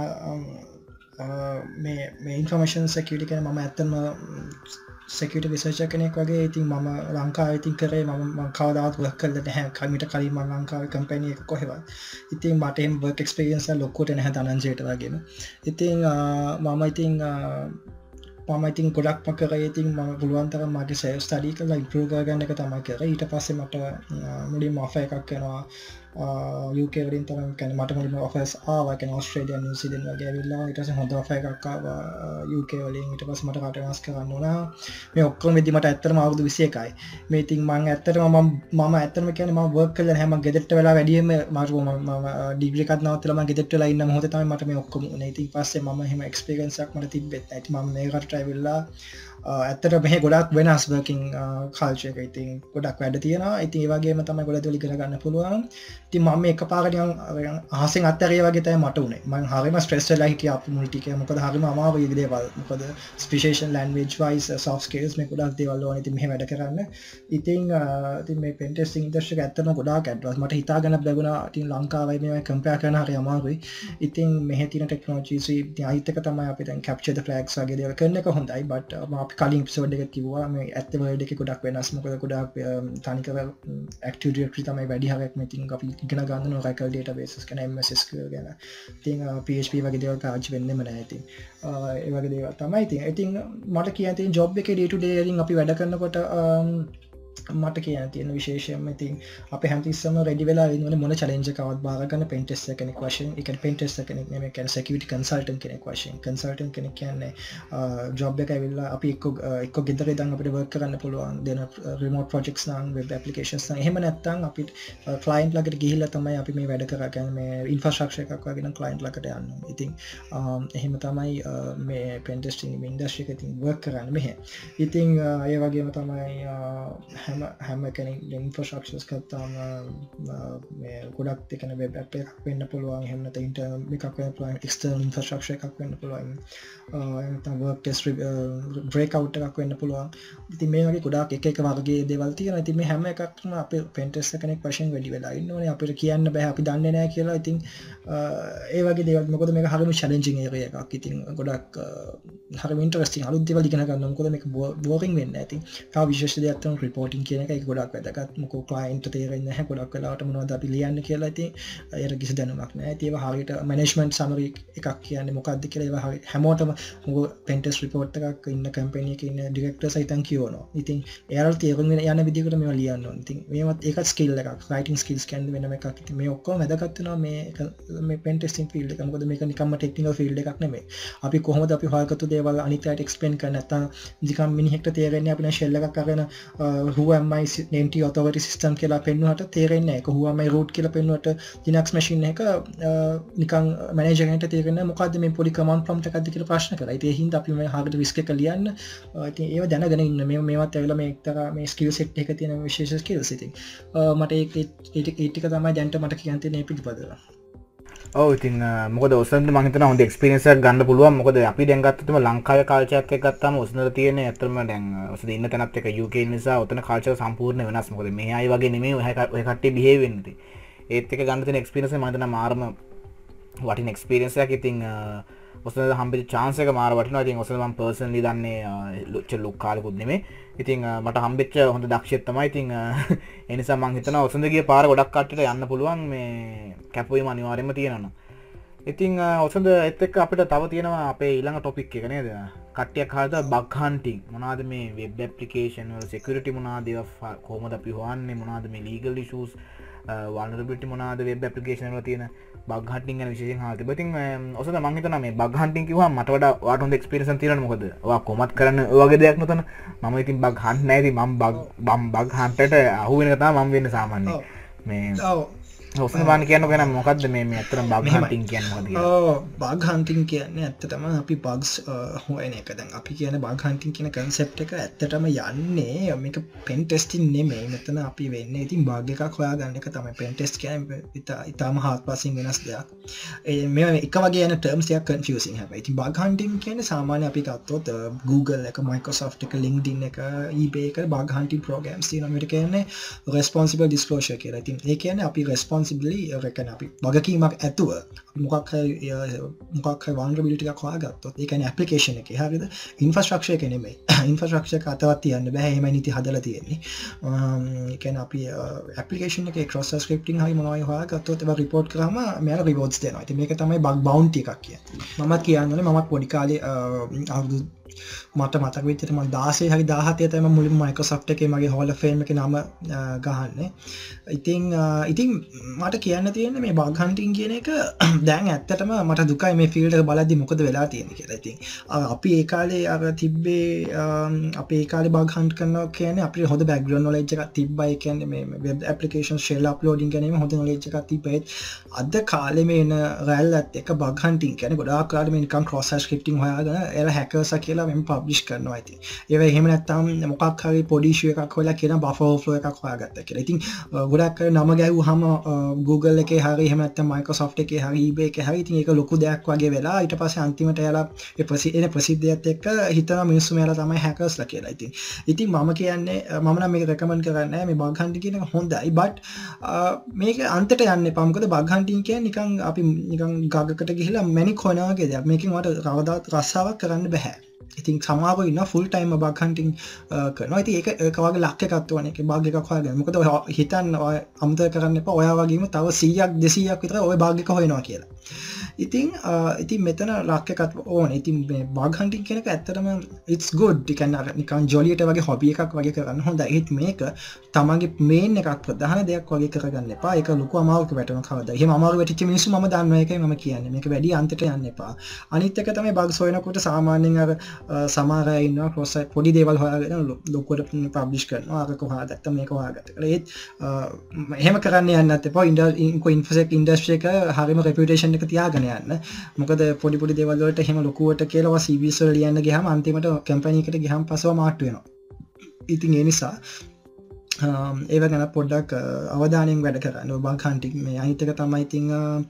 මේ ඉන්ෆර්මේෂන් සිකියුරිටි ගැන මම ඇත්තටම security researcher කෙනෙක් වගේ. ඉතින් මම ලංකාවේ ඉතින් කරේ මම කවදාවත් work කරලා නැහැ. කමිට කලින් මම ලංකාවේ company එක කොහෙවත්. ඉතින් මට එහෙම work experience එක ලොකුට නැහැ ධනංජයට වගේම. ඉතින් මම ඉතින් ගොඩක්ම කරේ. ඉතින් මම පුළුවන් තරම් මගේ self study කරලා improve කරගන්න එක තමයි කරේ. ඊට පස්සේ මට මුලින්ම offer එකක් එනවා UK වලින් තමයි. කියන්නේ මට මුලින්ම offers ආවා. කියන්නේ ඔස්ට්‍රේලියා නිව් සීලන්ත වගේ ඇවිල්ලා ඊට පස්සේ හොඳ offer එකක් ආවා UK වලින්. ඊට පස්සේ මට රට වෙනස් කරන්න ඕන. මේ ඔක්කොම වෙද්දි මට ඇත්තටම අවුරුදු 21යි. මේ ඉතින් මම ඇත්තටම මම ඇත්තටම කියන්නේ මම work කරලා නැහැ. මම ගෙදරට වෙලා වැඩියෙන්ම මම ඩිග්‍රී එකක් නවත්තලා මම ගෙදරට වෙලා ඉන්න මොහොතේ තමයි මට මේ ඔක්කොම උනේ. ඉතින් පස්සේ මම එහෙම experience එකක් මට තිබ්බෙත් නැහැ. ඉතින් මම මේකට ඇවිල්ලා ඇත්තට මෙහෙ ගොඩක් වෙනස් working culture එක. ඉතින් ගොඩක් වැඩ තියෙනවා. ඉතින් ඒ වගේම තමයි ගොඩක් දේවල් ඉගෙන ගන්න පුළුවන්. ඉතින් මම එකපාරට නිකන් අහසෙන් අත්හැරියා වගේ තමයි මට උනේ. මම හරිම ස්ට්‍රෙස් වෙලා හිටියා අපු මුල් ටිකේ. මොකද හරිම අමාරුයි මේ දේවල්. මොකද special language wise soft skills මේ ගොඩක් දේවල් ඕනේ. ඉතින් මෙහෙ වැඩ කරන්න. ඉතින් මේ pen testing ඉන්ඩස්ට්‍රි එක ඇත්තටම ගොඩාක් ඇඩ්වාන්ස්. මට හිතා ගන්න බැගුණා. ඉතින් ලංකාවයි මේවා කම්පෙයාර් කරන හරි අමාරුයි. ඉතින් මෙහෙ තියෙන ටෙක්නොලොජිස් ඉතින් අයිත් එක තමයි අපි දැන් capture the flags වගේ දේවල් කරන එක හොඳයි. but අපි කලින් එපිසෝඩ් එකක කිව්වා මේ ඇත්ත වර්ල්ඩ් එකේ ගොඩක් වෙනස්. මොකද ගොඩක් තනිකර active directory තමයි වැඩි හරියක් මේ ඉතින් අපි ඉගෙන ගන්න ඕන Oracle databases ගැන MS SQL ගැන. ඉතින් PHP වගේ දේවල් පාවිච්චි වෙන්නෙම නැහැ. ඉතින් ඒ වගේ දේවල් තමයි. ඉතින් මට කියන්න තියෙන job එකේ day to day වලින් අපි වැඩ කරනකොට මට කියන තියෙන විශේෂයෙන්ම ඉතින් අපි හැමතිස්සම රෙඩි වෙලා ඉන්නවනේ මොන චැලෙන්ජ් එකවත් බාර ගන්න පෙන් ටෙස්ටර් කෙනෙක් වශයෙන්. ඒ කියන්නේ පෙන් ටෙස්ටර් කෙනෙක් නෙමෙයි, කියන්නේ සිකියුරිටි කන්සල්ටන්ට් කෙනෙක් වශයෙන්. කන්සල්ටන්ට් කෙනෙක් කියන්නේ ජොබ් එක ඇවිල්ලා අපි එක්ක ගෙදර ඉඳන් අපිට වර්ක් කරන්න පුළුවන් දෙන රිමෝට් ප්‍රොජෙක්ට්ස් නම් වෙබ් ඇප්ලිකේෂන්ස් නම් එහෙම නැත්නම් අපිට ක්ලයන්ට් ළඟට ගිහිල්ලා තමයි අපි මේ වැඩ කරා. කියන්නේ මේ ඉන්ෆ්‍රාස්ට්‍රක්චර් එකක් වගේ නම් ක්ලයන්ට් ළඟට යන්න ඕනේ. ඉතින් එහෙම තමයි මේ පෙන් ටෙස්ටිං ඉන්ඩස්ට්‍රි එකේ ඉතින් වර්ක් කරන්නේ මෙහෙ. ඉතින් ඒ වගේම තමයි හැම කෙනෙක් ඉන්ෆ්‍රාස්ට්‍රක්චර්ස් ගත්තාම ගොඩක් එකන වෙබ් ඇප් එකක් වෙන්න පුළුවන්, එහෙම නැත්නම් ඉන්ටර්නල් එකක් වෙන්න පුළුවන්, එක්ස්ටර්නල් ඉන්ෆ්‍රාස්ට්‍රක්චර් එකක් වෙන්න පුළුවන්, නැත්නම් වර්ක් ටෙස්ට් බ්‍රේක්අවුට් එකක් වෙන්න පුළුවන්. ඉතින් මේ වගේ ගොඩාක් එක වගේ දේවල් තියෙනවා. ඉතින් මේ හැම එකක්ම අපේ පෙන් ටෙස්ටර් කෙනෙක් වශයෙන් වැඩි වෙලා ඉන්න ඕනේ. අපිට කියන්න බෑ අපි දන්නේ නැහැ කියලා. ඉතින් ඒ වගේ දේවල් මොකද මේක හරිම චැලෙන්ජින් ඒරියා එකක්. ඉතින් ගොඩක් හරිම ඉන්ටරෙස්ටිං අලුත් දේවල් ඉගෙන ගන්න. මොකද මේක බෝරින් වෙන්නේ නැහැ. ඉතින් තව විශේෂ දෙයක් තමයි රිපෝටින් කියන එක. ඒක ගොඩක් වැදගත්. මොකෝ ක්ලයන්ට් තේරෙන්නේ නැහැ ගොඩක් වෙලාවට මොනවද අපි ලියන්නේ කියලා. ඉතින් ඒකට කිසි දැනුමක් නැහැ. ඉතින් ඒවා හරියට මැනේජ්මන්ට් සමරි එකක් කියන්නේ මොකක්ද කියලා ඒවා හැමෝටම මොකෝ පෙන් ටෙස්ට් රිපෝට් එකක් ඉන්න කම්පැනි එකේ ඉන්න ඩිරෙක්ටර්ස් හිටන් කියවනවා. ඉතින් එයාලට තේරුම් යන විදිහකට මේවා ලියන්න ඕනේ. ඉතින් මේවත් ඒකත් ස්කිල් එකක්. රයිටින් ස්කිල්ස් කියන්නේ වෙනම එකක්. ඉතින් මේ ඔක්කොම වැදගත් වෙනවා මේ පෙන් ටෙස්ටිං ෆීල්ඩ් එක. මොකද මේක නිකම්ම ටෙක්නිකල් ෆීල්ඩ් එකක් නෙමෙයි. අපි කොහොමද අපි හොයාගත්තු දේවල් අනිත් අයට එක්ස්ප්ලেইন කරන්න නැත්නම් නිකම් මිනිහෙක්ට තේරෙන්නේ අපි නම් ෂෙල් එකක් අරගෙන who am I name authority system කියලා පෙන්නුවට තේරෙන්නේ නැහැ. ඒක who am I root කියලා පෙන්නුවට Linux machine එක නිකන් මැනේජර් කෙනෙක්ට තේරෙන්නේ මොකද්ද මේ පොඩි command prompt එකක්ද කියලා ප්‍රශ්න කරා. ඉතින් ඒ හින්දා අපි මේ හරියට රිස්ක් එක ලියන්න ඉතින් ඒව දැනගෙන ඉන්න. මේවත් ඇවිල්ලා මේ එක්තරා මේ ස්කිල් සෙට් එකක තියෙන විශේෂ ස්කිල්ස්. ඉතින් මට ඒ ටික තමයි දැන්ට මට කියන්න තියෙන මේ පිටපතල. ඔව් ඉතින් මොකද ඔසන්ද මම හිතනවා හොඳ එක්ස්පීරියන්ස් එකක් ගන්න පුළුවන්. මොකද අපි දැන් ගත්තොත් ලංකාවේ කල්චර් එකක් ගත්තාම ඔසන්ද තියෙන ඇත්තටම දැන් ඔසන්ද ඉන්න තැනත් එක UK නිසා ඔතන කල්චර් සම්පූර්ණ වෙනස්. මොකද මේ අය වගේ නෙමෙයි ඔය කට්ටිය බිහේව් වෙන්නේ. ඒත් එක ගන්න තියෙන එක්ස්පීරියන්ස් එක මම හිතනවා මාරම වටින එක්ස්පීරියන්ස් එකක්. ඉතින් ඔසන්ද හම්බෙච්ච chance එක මාර වටිනවා. ඉතින් ඔසන්ද මම පර්සනලි දන්නේ ලොක් කාලෙකුත් නෙමෙයි. ඉතින් මට හම්බෙච්ච හොඳ දක්ෂයෙක් තමයි. ඉතින් ඒ නිසා මම හිතනවා ඔසන්ද ගිය පාර ගොඩක් කට්ටියට යන්න පුළුවන් මේ කැපවීම අනිවාර්යයෙන්ම තියෙනවා. ඉතින් ඔසන්ද ඒත් එක්ක අපිට තව තියෙනවා අපේ ඊළඟ ටොපික් එක නේද? කට්ටියක් අහලා බග් හන්ටිං මොනවාද මේ වෙබ් ඇප්ලිකේෂන් වල සිකියුරිටි මොනවාද ඒවා කොහොමද අපි හොයන්නේ, මොනවාද මේ ලීගල් ඉෂුස් vulnerability මොනවාද වෙබ් ඇප්ලිකේෂන් වල තියෙන බග් හන්ටිං ගැන විශේෂයෙන් අහලා තිබ්බා. ඉතින් ඔසන්ද මම හිතනවා මේ බග් හන්ටිං කිව්වම මට වඩා ඔයාට හොඳ එක්ස්පීරියන්ස් එකක් තියෙනවනේ. මොකද ඔයා කොහොමත් කරන්නේ ඔය වගේ දෙයක් නතන. මම ඉතින් බග් හන්ට් නැහැ. ඉතින් මම බග් හන්ටට අහු වෙන එක තමයි මම වෙන්නේ සාමාන්‍යයෙන්. මේ ඔසන්ද මම කියන්නකෝ එහෙනම් මොකද්ද මේ ඇත්තටම බග් හන්ටිං කියන්නේ මොකද කියලා? බග් හන්ටිං කියන්නේ ඇත්තටම අපි බග්ස් හොයන එක. දැන් අපි කියන්නේ බග් හන්ටිං කියන concept එක ඇත්තටම යන්නේ මේක පෙන් ටෙස්ටිං නෙමෙයි. මෙතන අපි වෙන්නේ ඉතින් බග් එකක් හොයාගන්න එක තමයි. පෙන් ටෙස්ට් කියන්නේ ඉතාලම හාත්පසින් වෙනස් දෙයක්. මේ එක වගේ යන terms එකක් confusing හැබැයි. ඉතින් බග් හන්ටිං කියන්නේ සාමාන්‍ය අපි ගත්තොත් Google එක, Microsoft එක, LinkedIn එක, eBay එක බග් හන්ටිං programs තියෙනවා. මේකට කියන්නේ responsible disclosure කියලා. ඉතින් ඒ කියන්නේ අපි අපි වගකීමක් ඇතුව මොකක් හරි vulnerability එකක් හොයාගත්තොත් ඒ කියන්නේ application එකේ හරියද infrastructure එක නෙමෙයි infrastructure එක අතවත් තියන්න බෑ. එහෙමයි නීති හදලා තියෙන්නේ. ඒ කියන්නේ අපි application එකේ cross site scripting හරි මොනවයි හොයාගත්තොත් ඒක report කරාම මෙයාලා rewards දෙනවා. ඉතින් මේක තමයි bug bounty එකක් කියන්නේ. මමත් කියන්නේ මමත් පොඩි කාලේ අවුරුදු මට මතක විදිහට මම 16 හරි 17 තමයි මුලින්ම Microsoft එකේ මගේ Hall of Fame එකේ නම ගහන්නේ. ඉතින් මට කියන්න තියෙන්නේ මේ bug hunting කියන එක දැන් ඇත්තටම මට දුකයි මේ field එක බලද්දි මොකද වෙලා තියෙන්නේ කියලා. ඉතින් අපි ඒ කාලේ අර තිබ්බේ අපි ඒ කාලේ bug hunt කරනවා කියන්නේ අපිට හොඳ background knowledge එකක් තිබ්බා. ඒ කියන්නේ මේ web application shell uploading ගැනීම හොඳ knowledge එකක් තිබ්බා. අද කාලේ මේ එන රැල්ලත් එක bug hunting කියන්නේ ගොඩාක් කාලේ මේ නිකන් cross site scripting හොයාගෙන එලා hackers කියලා මෙම පබ්ලිෂ් කරනවා. ඉතින් ඒව එහෙම නැත්නම් මොකක් හරි පොඩි issue එකක් හොයලා කියන buffer overflow එකක් හොයාගත්තා කියලා. ඉතින් ගොඩක් අය නම ගැහුවාම Google එකේ හරි එහෙම නැත්නම් Microsoft එකේ හරි eBay එකේ හරි ඉතින් ඒක ලොකු දෙයක් වගේ වෙලා ඊට පස්සේ අන්තිමට එයාලා ඒ ප්‍රසිද්ධියත් එක්ක හිතනවා මිනිස්සු මෙයාලා තමයි hackers ලා කියලා. ඉතින් මම කියන්නේ මම නම් මේක recommend කරන්නේ නැහැ. මේ bug hunting කියන එක හොඳයි but මේක අන්තයට යන්න එපා. මොකද bug hunting කියන්නේ නිකන් අපි නිකන් ගගකට ගිහිල්ලා මැනික් හොයනවා වගේ දෙයක්. මේකෙන් වට කවදාවත් රස්සාවක් කරන්න බෑ. ඉතින් සමහරව ඉන්න ෆුල් ටයිම් බග් හන්ටිං කරනවා. ඉතින් ඒක වගේ ලක් එකක් තවනේ. ඒක බග් එකක් හොයාගන්න. මොකද ඔය හිතන්න ඔය අමතක කරන්න එපා. ඔයා වගේම තව 100ක් 200ක් විතර ඔය බග් එක හොයනවා කියලා. ඉතින් මෙතන ලක් එකක් ඕන. ඉතින් මේ බග් හන්ටින් කියන එක ඇත්තටම it's good. ඒ කියන්නේ නිකන් ජොලියට වගේ හොබි එකක් වගේ කරන්න හොඳයි. ඒත් මේක තමන්ගේ මේන් එකක් ප්‍රධාන දෙයක් වගේ කරගන්න එපා. ඒක ලොකු අමාරුවක වැටෙනවා කවදා. එහෙම අමාරු වැටිච්ච මිනිස්සු මම දන්නවා. ඒකයි මම කියන්නේ. මේක වැඩි අන්තයට යන්න එපා. අනිත් එක තමයි බග්ස් හොයනකොට සාමාන්‍යයෙන් අර සමහර අය ඉන්නවා ක්‍රොස් සයිට් පොඩි දේවල් හොයාගෙන ලොකුවට පබ්ලිෂ් කරනවා. අර කොහොමද මේක හොයාගත්තා කියලා. ඒත් එහෙම කරන්න යන්නත් එපා. InfoSec ඉන්ඩස්ට්‍රි එක හරියම රෙපියුටේෂන් එක තියාගෙන යන්න. මොකද පොඩි දේවල් වලට එහෙම ලොකුවට කියලා CVs වල ලියන්න ගියාම අන්තිමට කැම්පැනි එකට ගියාම පස්සව මාට්ටු වෙනවා. ඉතින් ඒ නිසා ඒව ගැන පොඩ්ඩක් අවධානයෙන් වැඩ කරන්න. බග් හන්ටින් මේ අනිත් එක තමයි ඉතින්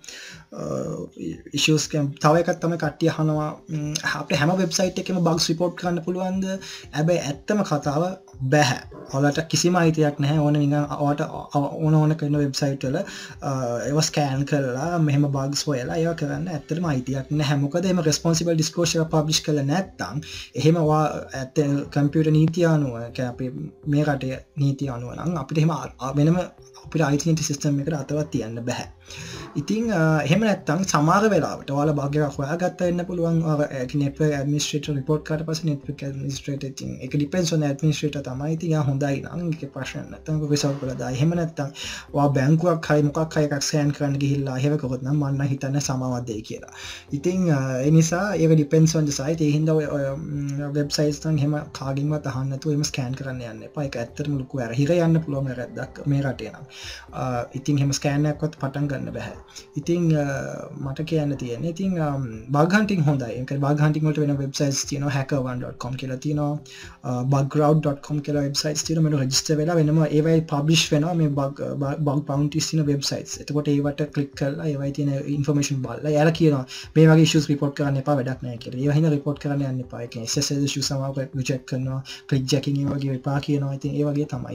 issues තව එකක් තමයි කට්ටිය අහනවා අපේ හැම වෙබ්සයිට් එකකම bugs report කරන්න පුළුවන්ද? හැබැයි ඇත්තම කතාව බෑ. ඔයාලට කිසිම අයිතියක් නැහැ. ඕන නිකන් ඔයාලට ඕන කරන වෙබ්සයිට් වල ඒව ස්කෑන් කරලා මෙහෙම bugs හොයලා ඒව කරන්න ඇත්තටම අයිතියක් නැහැ. මොකද එහෙම responsible disclosure publish කරලා නැත්නම් එහෙම ඇත්ත කම්පියුටර් නීතිය අනුව අපේ මේ රටේ නීතිය අනුව නම් අපිට එහෙම වෙනම අපිට IT සිස්ටම් එකට අතවත් තියන්න බෑ. ඉතින් එහෙම නැත්නම් සමහර වෙලාවට ඔයාලා බග් එකක් හොයාගත්ත වෙන්න පුළුවන්. network administrator report කරලා පස්සේ network administrator ඉතින් ඒක depends on the administrator තමයි. ඉතින් යා හොඳයි නම් ඒක ප්‍රශ්න නැත්නම් resolve කරලා දායි. එහෙම නැත්නම් ඔයා බැංකුවක් හරි මොකක් හරි එකක් ස්කෑන් කරන්න ගිහිල්ලා එහෙම කරොත් නම් මම හිතන්නේ සමාවක් දෙයි කියලා. ඉතින් ඒ නිසා ඒක depends on the site. ඒ හින්දා ඔය websites නම් එහෙම කාගෙන්වත් අහන්න නැතුව එහෙම ස්කෑන් කරන්න යන්න එපා. ඒක ඇත්තටම ලොකු හිර යන්න පුළුවන් වැරද්දක් මේ රටේ නම්. ඉතින් එහෙම ස්කෑන් එකක්වත් පටන් ගන්න බෑ. ඉතින් මට කියන්න තියෙන්නේ ඉතින් bug hunting හොඳයි. ඒ කියන්නේ bug hunting වලට වෙන websites තියෙනවා hackerone.com කියලා තියෙනවා bugcrowd.com කියලා websites තියෙනවා. මම register වෙලා වෙනම ඒවයි publish වෙනවා මේ bug bounties තියෙන websites. එතකොට ඒවට click කරලා ඒවයි තියෙන information බලලා එයාලා කියනවා මේ වගේ issues report කරන්න එපා වැඩක් නැහැ කියලා. ඒවා හින්දා report කරන්න යන්න එපා. ඒ කියන්නේ SSL issues සමහරව reject කරනවා, click jacking ඒ වගේ එපා කියනවා. ඉතින් ඒ වගේ තමයි.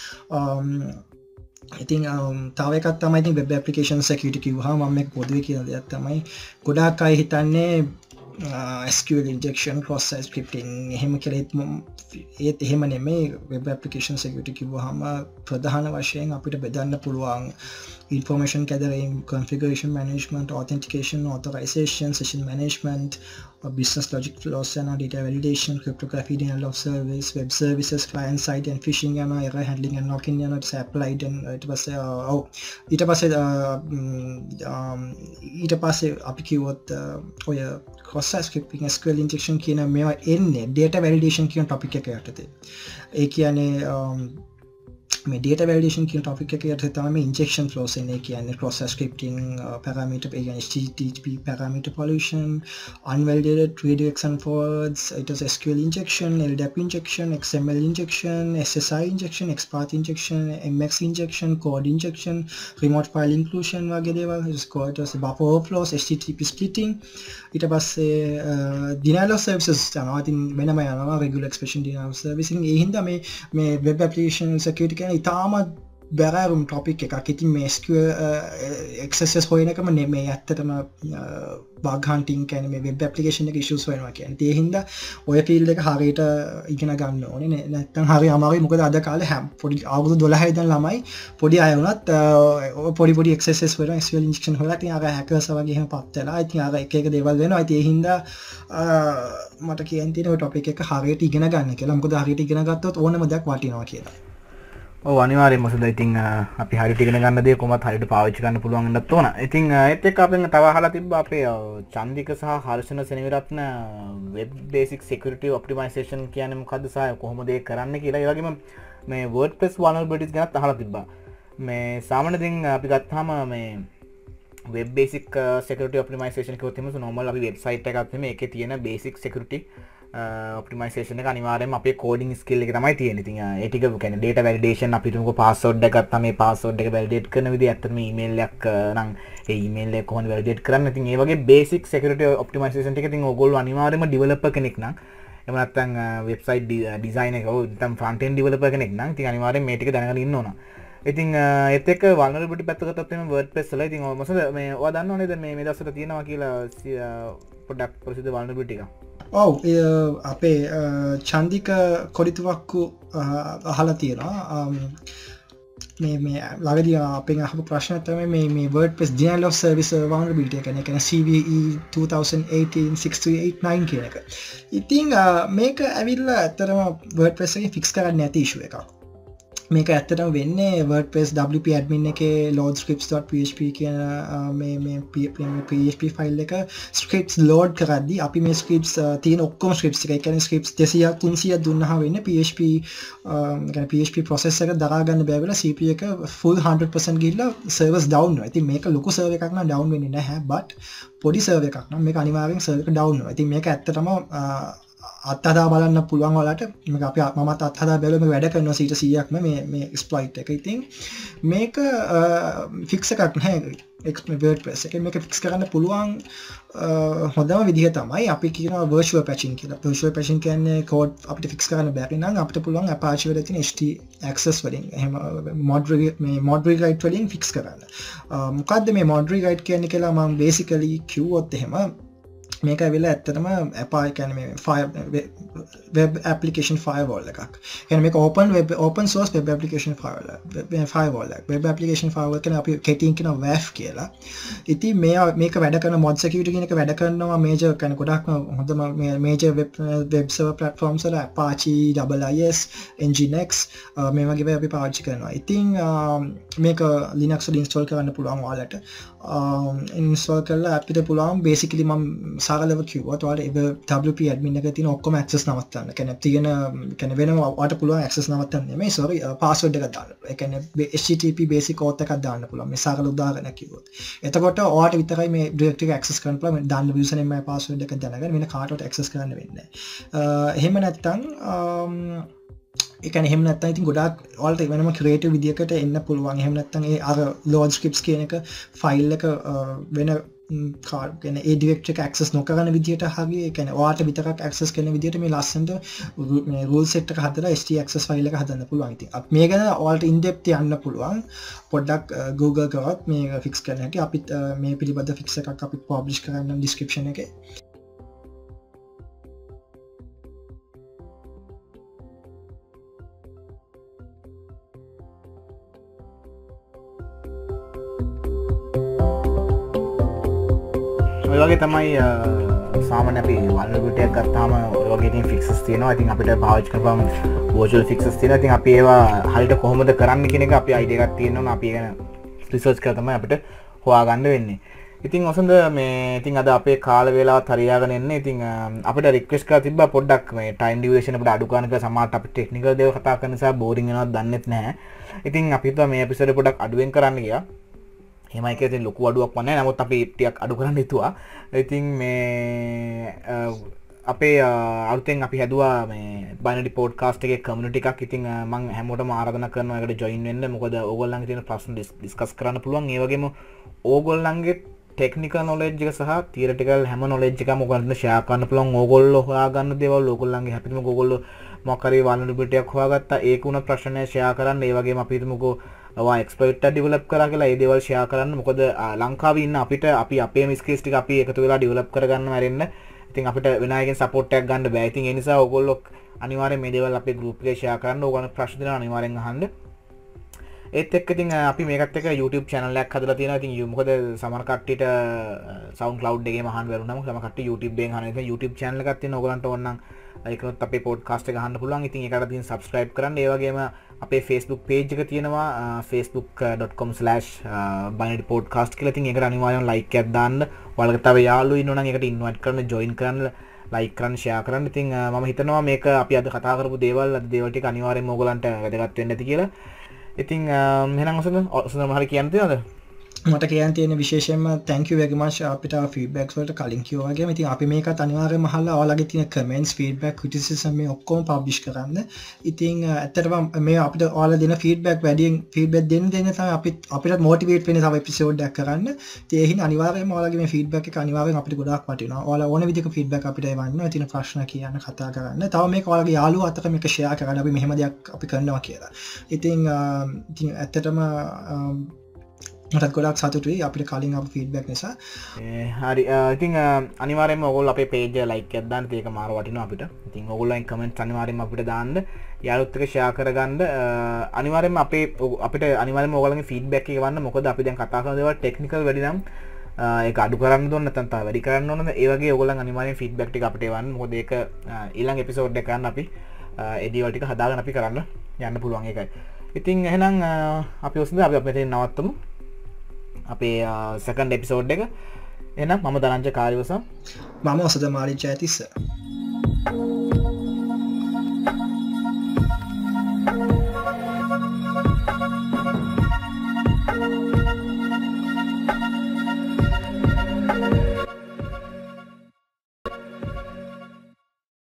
ඉතින් තව එකක් තමයි ඉතින් web application security කිව්වහම මම මේක පොදුවේ කියන දෙයක් තමයි ගොඩාක් අය හිතන්නේ SQL injection cross site scripting එහෙම කියලා ඒත් එහෙම නෙමෙයි. web application security කිව්වහම ප්‍රධාන වශයෙන් අපිට බෙදන්න පුළුවන් information gathering, configuration management, authentication, authorization, session management, business logic flows and data validation, cryptography, denial of service, web services, client side and phishing and error handling and locking and it's applied and ඊට පස්සේ අපි කිව්වොත් ඔය cross site scripting, SQL injection කියන මේවා එන්නේ data validation කියන topic එක යටතේ. ඒ කියන්නේ මේ data validation කියන topic එක යටතේ තමයි injection flows එන්නේ. කියන්නේ cross site scripting parameter ඒ කියන්නේ HTTP parameter pollution, unvalidated redirection forwards, it is SQL injection, LDAP injection, XML injection, SSI injection, XPath injection, MX injection, code injection, remote file inclusion වගේ දේවල්. ඊට පස්සේ buffer overflows, HTTP splitting. ඊට පස්සේ denial of services යනවා. ඉතින් වෙනම යනවා regular expression denial of servicing. ඒ හින්දා මේ web application security කියන්නේ ඉතාමත් බැරෑරුම් topic එකක්. ඉතින් මේ SQL XSS හොයන එකම නෙමෙයි ඇත්තටම bug hunting කියන්නේ මේ web application එක issues හොයනවා කියන්නේ. ඒ හින්දා ඔය field එක හරියට ඉගෙන ගන්න ඕනේ. නැත්නම් හරි අමාරුයි. මොකද අද කාලේ පොඩි අවුරුදු 12 ඉඳන් ළමයි පොඩි අය වුණත් පොඩි XSS හොයලා SQL injection හොයලා ඉතින් අර hackers වගේ එහෙම පත් වෙලා. ඉතින් අර එක දේවල් වෙනවා. ඉතින් ඒ හින්දා මට කියන්න තියෙන ඔය topic එක හරියට ඉගෙන ගන්න කියලා. මොකද හරියට ඉගෙන ගත්තොත් ඕනම දෙයක් වටිනවා කියලා. ඔව් අනිවාර්යයෙන්ම මොකද ඉතින් අපි හරියට ඉගෙන ගන්න දේ කොහොමද හරියට පාවිච්චි කරන්න පුළුවන් වෙන්නත් ඕන. ඉතින් ඒත් එක්ක අපෙන් තව අහලා තිබ්බා අපේ චන්දික සහ Harshana Seneviratne web basic security optimization කියන්නේ මොකද්ද සහ කොහොමද ඒක කරන්න කියලා. ඒ වගේම මේ WordPress vulnerabilities ගැනත් අහලා තිබ්බා. මේ සාමාන්‍යයෙන් අපි ගත්තාම මේ web basic security optimization කිව්වොත් එහෙම normal අපි website එකක් ගත්තම ඒකේ තියෙන basic security optimization එක අනිවාර්යයෙන්ම අපේ coding skill එක තමයි තියෙන්නේ. ඉතින් ඒ ටික කියන්නේ data validation අපි තුමුකෝ password එක ගත්තාම මේ password එක validate කරන විදිහ ඇත්තටම email එකක් නම් ඒ email එක කොහොමද validate කරන්නේ. ඉතින් ඒ වගේ basic security optimization ටික ඉතින් ඕගොල්ලෝ අනිවාර්යයෙන්ම developer කෙනෙක් නම් එහෙම නැත්නම් website design එක නැත්නම් front end developer කෙනෙක් නම් ඉතින් අනිවාර්යයෙන් මේ ටික දැනගෙන ඉන්න ඕන. ඉතින් ඒත් එක්ක vulnerability පැත්තකටත් එම WordPress වල ඉතින් මොකද මේ ඔයා දන්නව නේද මේ දවස්වල තියෙනවා කියලා පොඩ්ඩක් ප්‍රසිද්ධ vulnerability එක. ඔව් අපේ චන්දික කොඩිතුවක්කු අහලා තියෙනවා මේ ළඟදී අපෙන් අහපු ප්‍රශ්න තමයි මේ WordPress denial of service vulnerability එක කියන්නේ CVE 2018-6389 කියන එක. ඉතින් මේක ඇවිල්ලා ඇත්තටම WordPress එකේ fix කරන්න නැති issue එකක්. මේක ඇත්තටම වෙන්නේ WordPress WP admin එකේ loadscripts.php කියන මේ PHP ෆයිල් එක scripts load කරද්දී අපි මේ scripts තියෙන ඔක්කොම scripts එක කියන්නේ scripts 200 300 දුන්නාම වෙන්නේ PHP කියන්නේ PHP process එක දරා ගන්න බැහැ වෙලා CPU එක full 100% ගිහිල්ලා servers down වෙනවා. ඉතින් මේක ලොකු server එකක් නම් down වෙන්නේ නැහැ but පොඩි server එකක් නම් මේක අනිවාර්යෙන් server එක down වෙනවා. ඉතින් මේක ඇත්තටම අත්හදා බලන්න පුළුවන් ඔයාලට මේක අපි මමත් අත්හදා බැලුවා මේක වැඩ කරනවා 100%ක්ම මේ exploit එක. ඉතින් මේක fix එකක් නැහැ WordPress එකේ. මේක fix කරන්න පුළුවන් හොඳම විදිහ තමයි අපි කියනවා virtual patching කියලා. virtual patching කියන්නේ code අපිට fix කරන්න බැරි නම් අපිට පුළුවන් Apache වල තියෙන HT access වලින් එහෙම mod rewrite වලින් fix කරන්න. මොකද්ද මේ mod rewrite කියන්නේ කියලා මම basically කිව්වොත් එහෙම මේක ඇවිල්ලා ඇත්තටම Apache කියන්නේ මේ web application firewall එකක්. කියන්නේ මේක open source web application firewall එකක්. web application firewall කියන්නේ අපි කෙටියෙන් කියන WAF කියලා. ඉතින් මේක වැඩ කරන mod security කියන එක වැඩ කරනවා major කියන්නේ ගොඩක් හොඳම major web server platforms වල Apache, IIS, Nginx මේ වගේ අපි පාවිච්චි කරනවා. ඉතින් මේක Linux වල install කරන්න පුළුවන් ඔයාලට. install කරලා අපිට පුළුවන් basically මම සරලව කිව්වොත් ඔයාලට WP admin එකේ තියෙන ඔක්කොම access නවත්තන්න. කියන්නේ වෙනම ඔයාලට පුළුවන් access නවත්තන්න නෙමෙයි sorry password එක දාන්න. ඒ කියන්නේ HTTP basic auth එකක් දාන්න පුළුවන්. මේ සරල උදාහරණයක් කිව්වොත්. එතකොට ඔයාලට විතරයි මේ directory එක access කරන්න පුළුවන්. දාන්න username and password එක දැනගෙන වෙන කාටවත් access කරන්න වෙන්නේ නැහැ. එහෙම නැත්නම් එකන එහෙම නැත්නම් ඉතින් ගොඩාක් ඔයාලට වෙනම ක්‍රියේටිව් විදියකට එන්න පුළුවන්. එහෙම නැත්නම් ඒ අර load scripts කියන එක ෆයිල් එක වෙන කියන්නේ ඒ ඩිරෙක්ටරි එක ඇක්සස් නොකරන විදියට හරි ඒ කියන්නේ ඔයාලට විතරක් ඇක්සස් කරන විදියට මේ ලස්සනට මේ රූල් සෙට් එක හදලා HT access ෆයිල් එක හදන්න පුළුවන්. ඉතින් මේ ගැන ඔයාලට in depth යන්න පුළුවන්. පොඩ්ඩක් Google කරොත් මේක fix කරන්න හැටි අපිත් මේ පිළිබඳ fix එකක් අපි publish කරන්නම් description එකේ. ඔය වගේ තමයි සාමාන්‍ය අපි vulnerability එකක් ගත්තාම ඔය වගේ ඉතින් fixes තියෙනවා. ඉතින් අපිට පාවිච්චි කරපුවම virtual fixes තියෙනවා. ඉතින් අපි ඒවා හරියට කොහොමද කරන්න කියන එක අපි idea එකක් තියෙනවා. අපි ඒක research කරලා තමයි අපිට හොයාගන්න වෙන්නේ. ඉතින් ඔසඳ මේ ඉතින් අද අපේ කාල වේලාවත් හරියාගෙන එන්නේ. ඉතින් අපිට request කරලා තිබ්බා පොඩ්ඩක් මේ time duration අපිට අඩු කරන්න කියලා. සමහරට අපි technical දේවල් කතා කරන නිසා boring වෙනවද දන්නෙත් නැහැ. ඉතින් අපි හිතුවා මේ episode එක පොඩ්ඩක් අඩුවෙන් කරන්න ගියා. එහෙම එක ඉතින් ලොකු අඩුවක් වන්නේ නැහැ. නමුත් අපි ටිකක් අඩු කරන්න හිතුවා. ඉතින් මේ අපේ අලුතෙන් අපි හැදුවා මේ binary podcast එකේ community එකක්. ඉතින් මම හැමෝටම ආරාධනා කරනවා ඒකට join වෙන්න. මොකද ඕගොල්ලන්ගේ තියෙන ප්‍රශ්න discuss කරන්න පුළුවන්. ඒ වගේම ඕගොල්ලන්ගේ technical knowledge එක සහ theoretical හැම knowledge එකම ඔයගොල්ලන්ට share කරන්න පුළුවන්. ඕගොල්ලෝ හොයාගන්න දේවල් ඕගොල්ලන්ගේ හැපිටම ඕගොල්ලෝ මොකක් හරි vulnerability එකක් හොයාගත්තා. ඒක උන ප්‍රශ්නය share කරන්න. ඒ වගේම අපි හිතමුකෝ ඔයා exploit එක develop කරා කියලා ඒ දේවල් share කරන්න. මොකද ලංකාවේ ඉන්න අපිට අපි අපේම skills ටික අපි එකතු වෙලා develop කරගන්න මැරෙන්න. ඉතින් අපිට වෙන අයගෙන් support එකක් ගන්න බෑ. ඉතින් ඒ නිසා ඕගොල්ලෝ අනිවාර්යෙන් මේ දේවල් අපේ group එකේ share කරන්න. ඕගොල්ලෝ ප්‍රශ්න දෙනවා අනිවාර්යෙන් අහන්න. ඒත් එක්ක ඉතින් අපි මේකත් එක්ක YouTube channel එකක් හදලා තියෙනවා. ඉතින් මොකද සමහර කට්ටියට Soundcloud එකේම අහන්න බැරුණාම සමහර කට්ටිය YouTube එකෙන් අහන නිසා YouTube channel එකක් තියෙනවා. ඕගොල්ලන්ට ඕන නම් ඒකත් අපේ podcast එක අහන්න පුළුවන්. ඉතින් ඒකට තියෙන subscribe කරන්න. ඒ වගේම අපේ Facebook page එක තියෙනවා facebook.com/binarypodcast කියලා. ඉතින් ඒකට අනිවාර්යෙන් like එකක් දාන්න. ඔයාලගේ තව යාළුවෝ ඉන්නවා නම් ඒකට invite කරන්න, join කරන්න, like කරන්න, share කරන්න. ඉතින් මම හිතනවා මේක අපි අද කතා කරපු දේවල් ටික අනිවාර්යෙන්ම ඕගලන්ට වැදගත් වෙන්න ඇති කියලා. ඉතින් එහෙනම් ඔසඳ මොහරි කියන්න තියනද? මට කියන්න තියෙන විශේෂයෙන්ම thank you very much අපිට feedbacks වලට කලින් කිව්වා වගේම ඉතින් අපි මේකත් අනිවාර්යයෙන්ම අහලා ඔයාලගේ තියෙන comments feedback criticism මේ ඔක්කොම publish කරන්න. ඉතින් ඇත්තටම මේ අපිට ඔයාලා දෙන feedback වැඩියෙන් feedback දෙන්න තමයි අපිට motivate වෙන්නේ තව episode එකක් කරන්න. ඉතින් ඒ හින්දා අනිවාර්යයෙන්ම ඔයාලගේ මේ feedback එක අනිවාර්යයෙන් අපිට ගොඩාක් වටිනවා. ඔයාලා ඕන විදිහක feedback අපිට එවන්න, තියෙන ප්‍රශ්න කියන්න, කතා කරන්න. තව මේක ඔයාලගේ යාළුවෝ අතර මේක share කරන්න. අපි මෙහෙම දෙයක් අපි කරනවා කියලා. ඉතින් ඇත්තටම මටත් ගොඩක් සතුටුයි අපිට කලින් අප ෆීඩ්බැක් නිසා. හරි ඉතින් අනිවාර්යෙන්ම ඔයගොල්ලෝ අපේ පේජ් එක ලයික් එකක් දාන්න ඒක මාර වටිනවා අපිට. ඉතින් ඔයගොල්ලෝන් කමෙන්ට්ස් අනිවාර්යෙන්ම අපිට දාන්න. යාළුවොත් එක්ක ෂෙයා කරගන්න. අනිවාර්යෙන්ම අපිට අනිවාර්යෙන්ම ඔයගොල්ලන්ගේ ෆීඩ්බැක් එක ගන්න. මොකද අපි දැන් කතා කරන දේවල් ටෙක්නිකල් වැඩි නම් ඒක අඩු කරන්න ඕන නැත්නම් තව වැඩි කරන්න ඕනද ඒ වගේ ඔයගොල්ලන් අනිවාර්යෙන් ෆීඩ්බැක් ටික අපිට එවන්න. මොකද ඒක ඊළඟ එපිසෝඩ් එක ගන්න අපි ඒ දේවල් ටික හදාගෙන අපි කරන්න යන්න පුළුවන් ඒකයි. ඉතින් එහෙනම් අපි ඔස්සේ අපි මෙතන නවත්තමු. අපේ සෙකන්ඩ් එපිසෝඩ් එක. එහෙනම් මම දනංජ කාර්යවසම්. මම ඔසද මාලිත් ජයතිස්ස.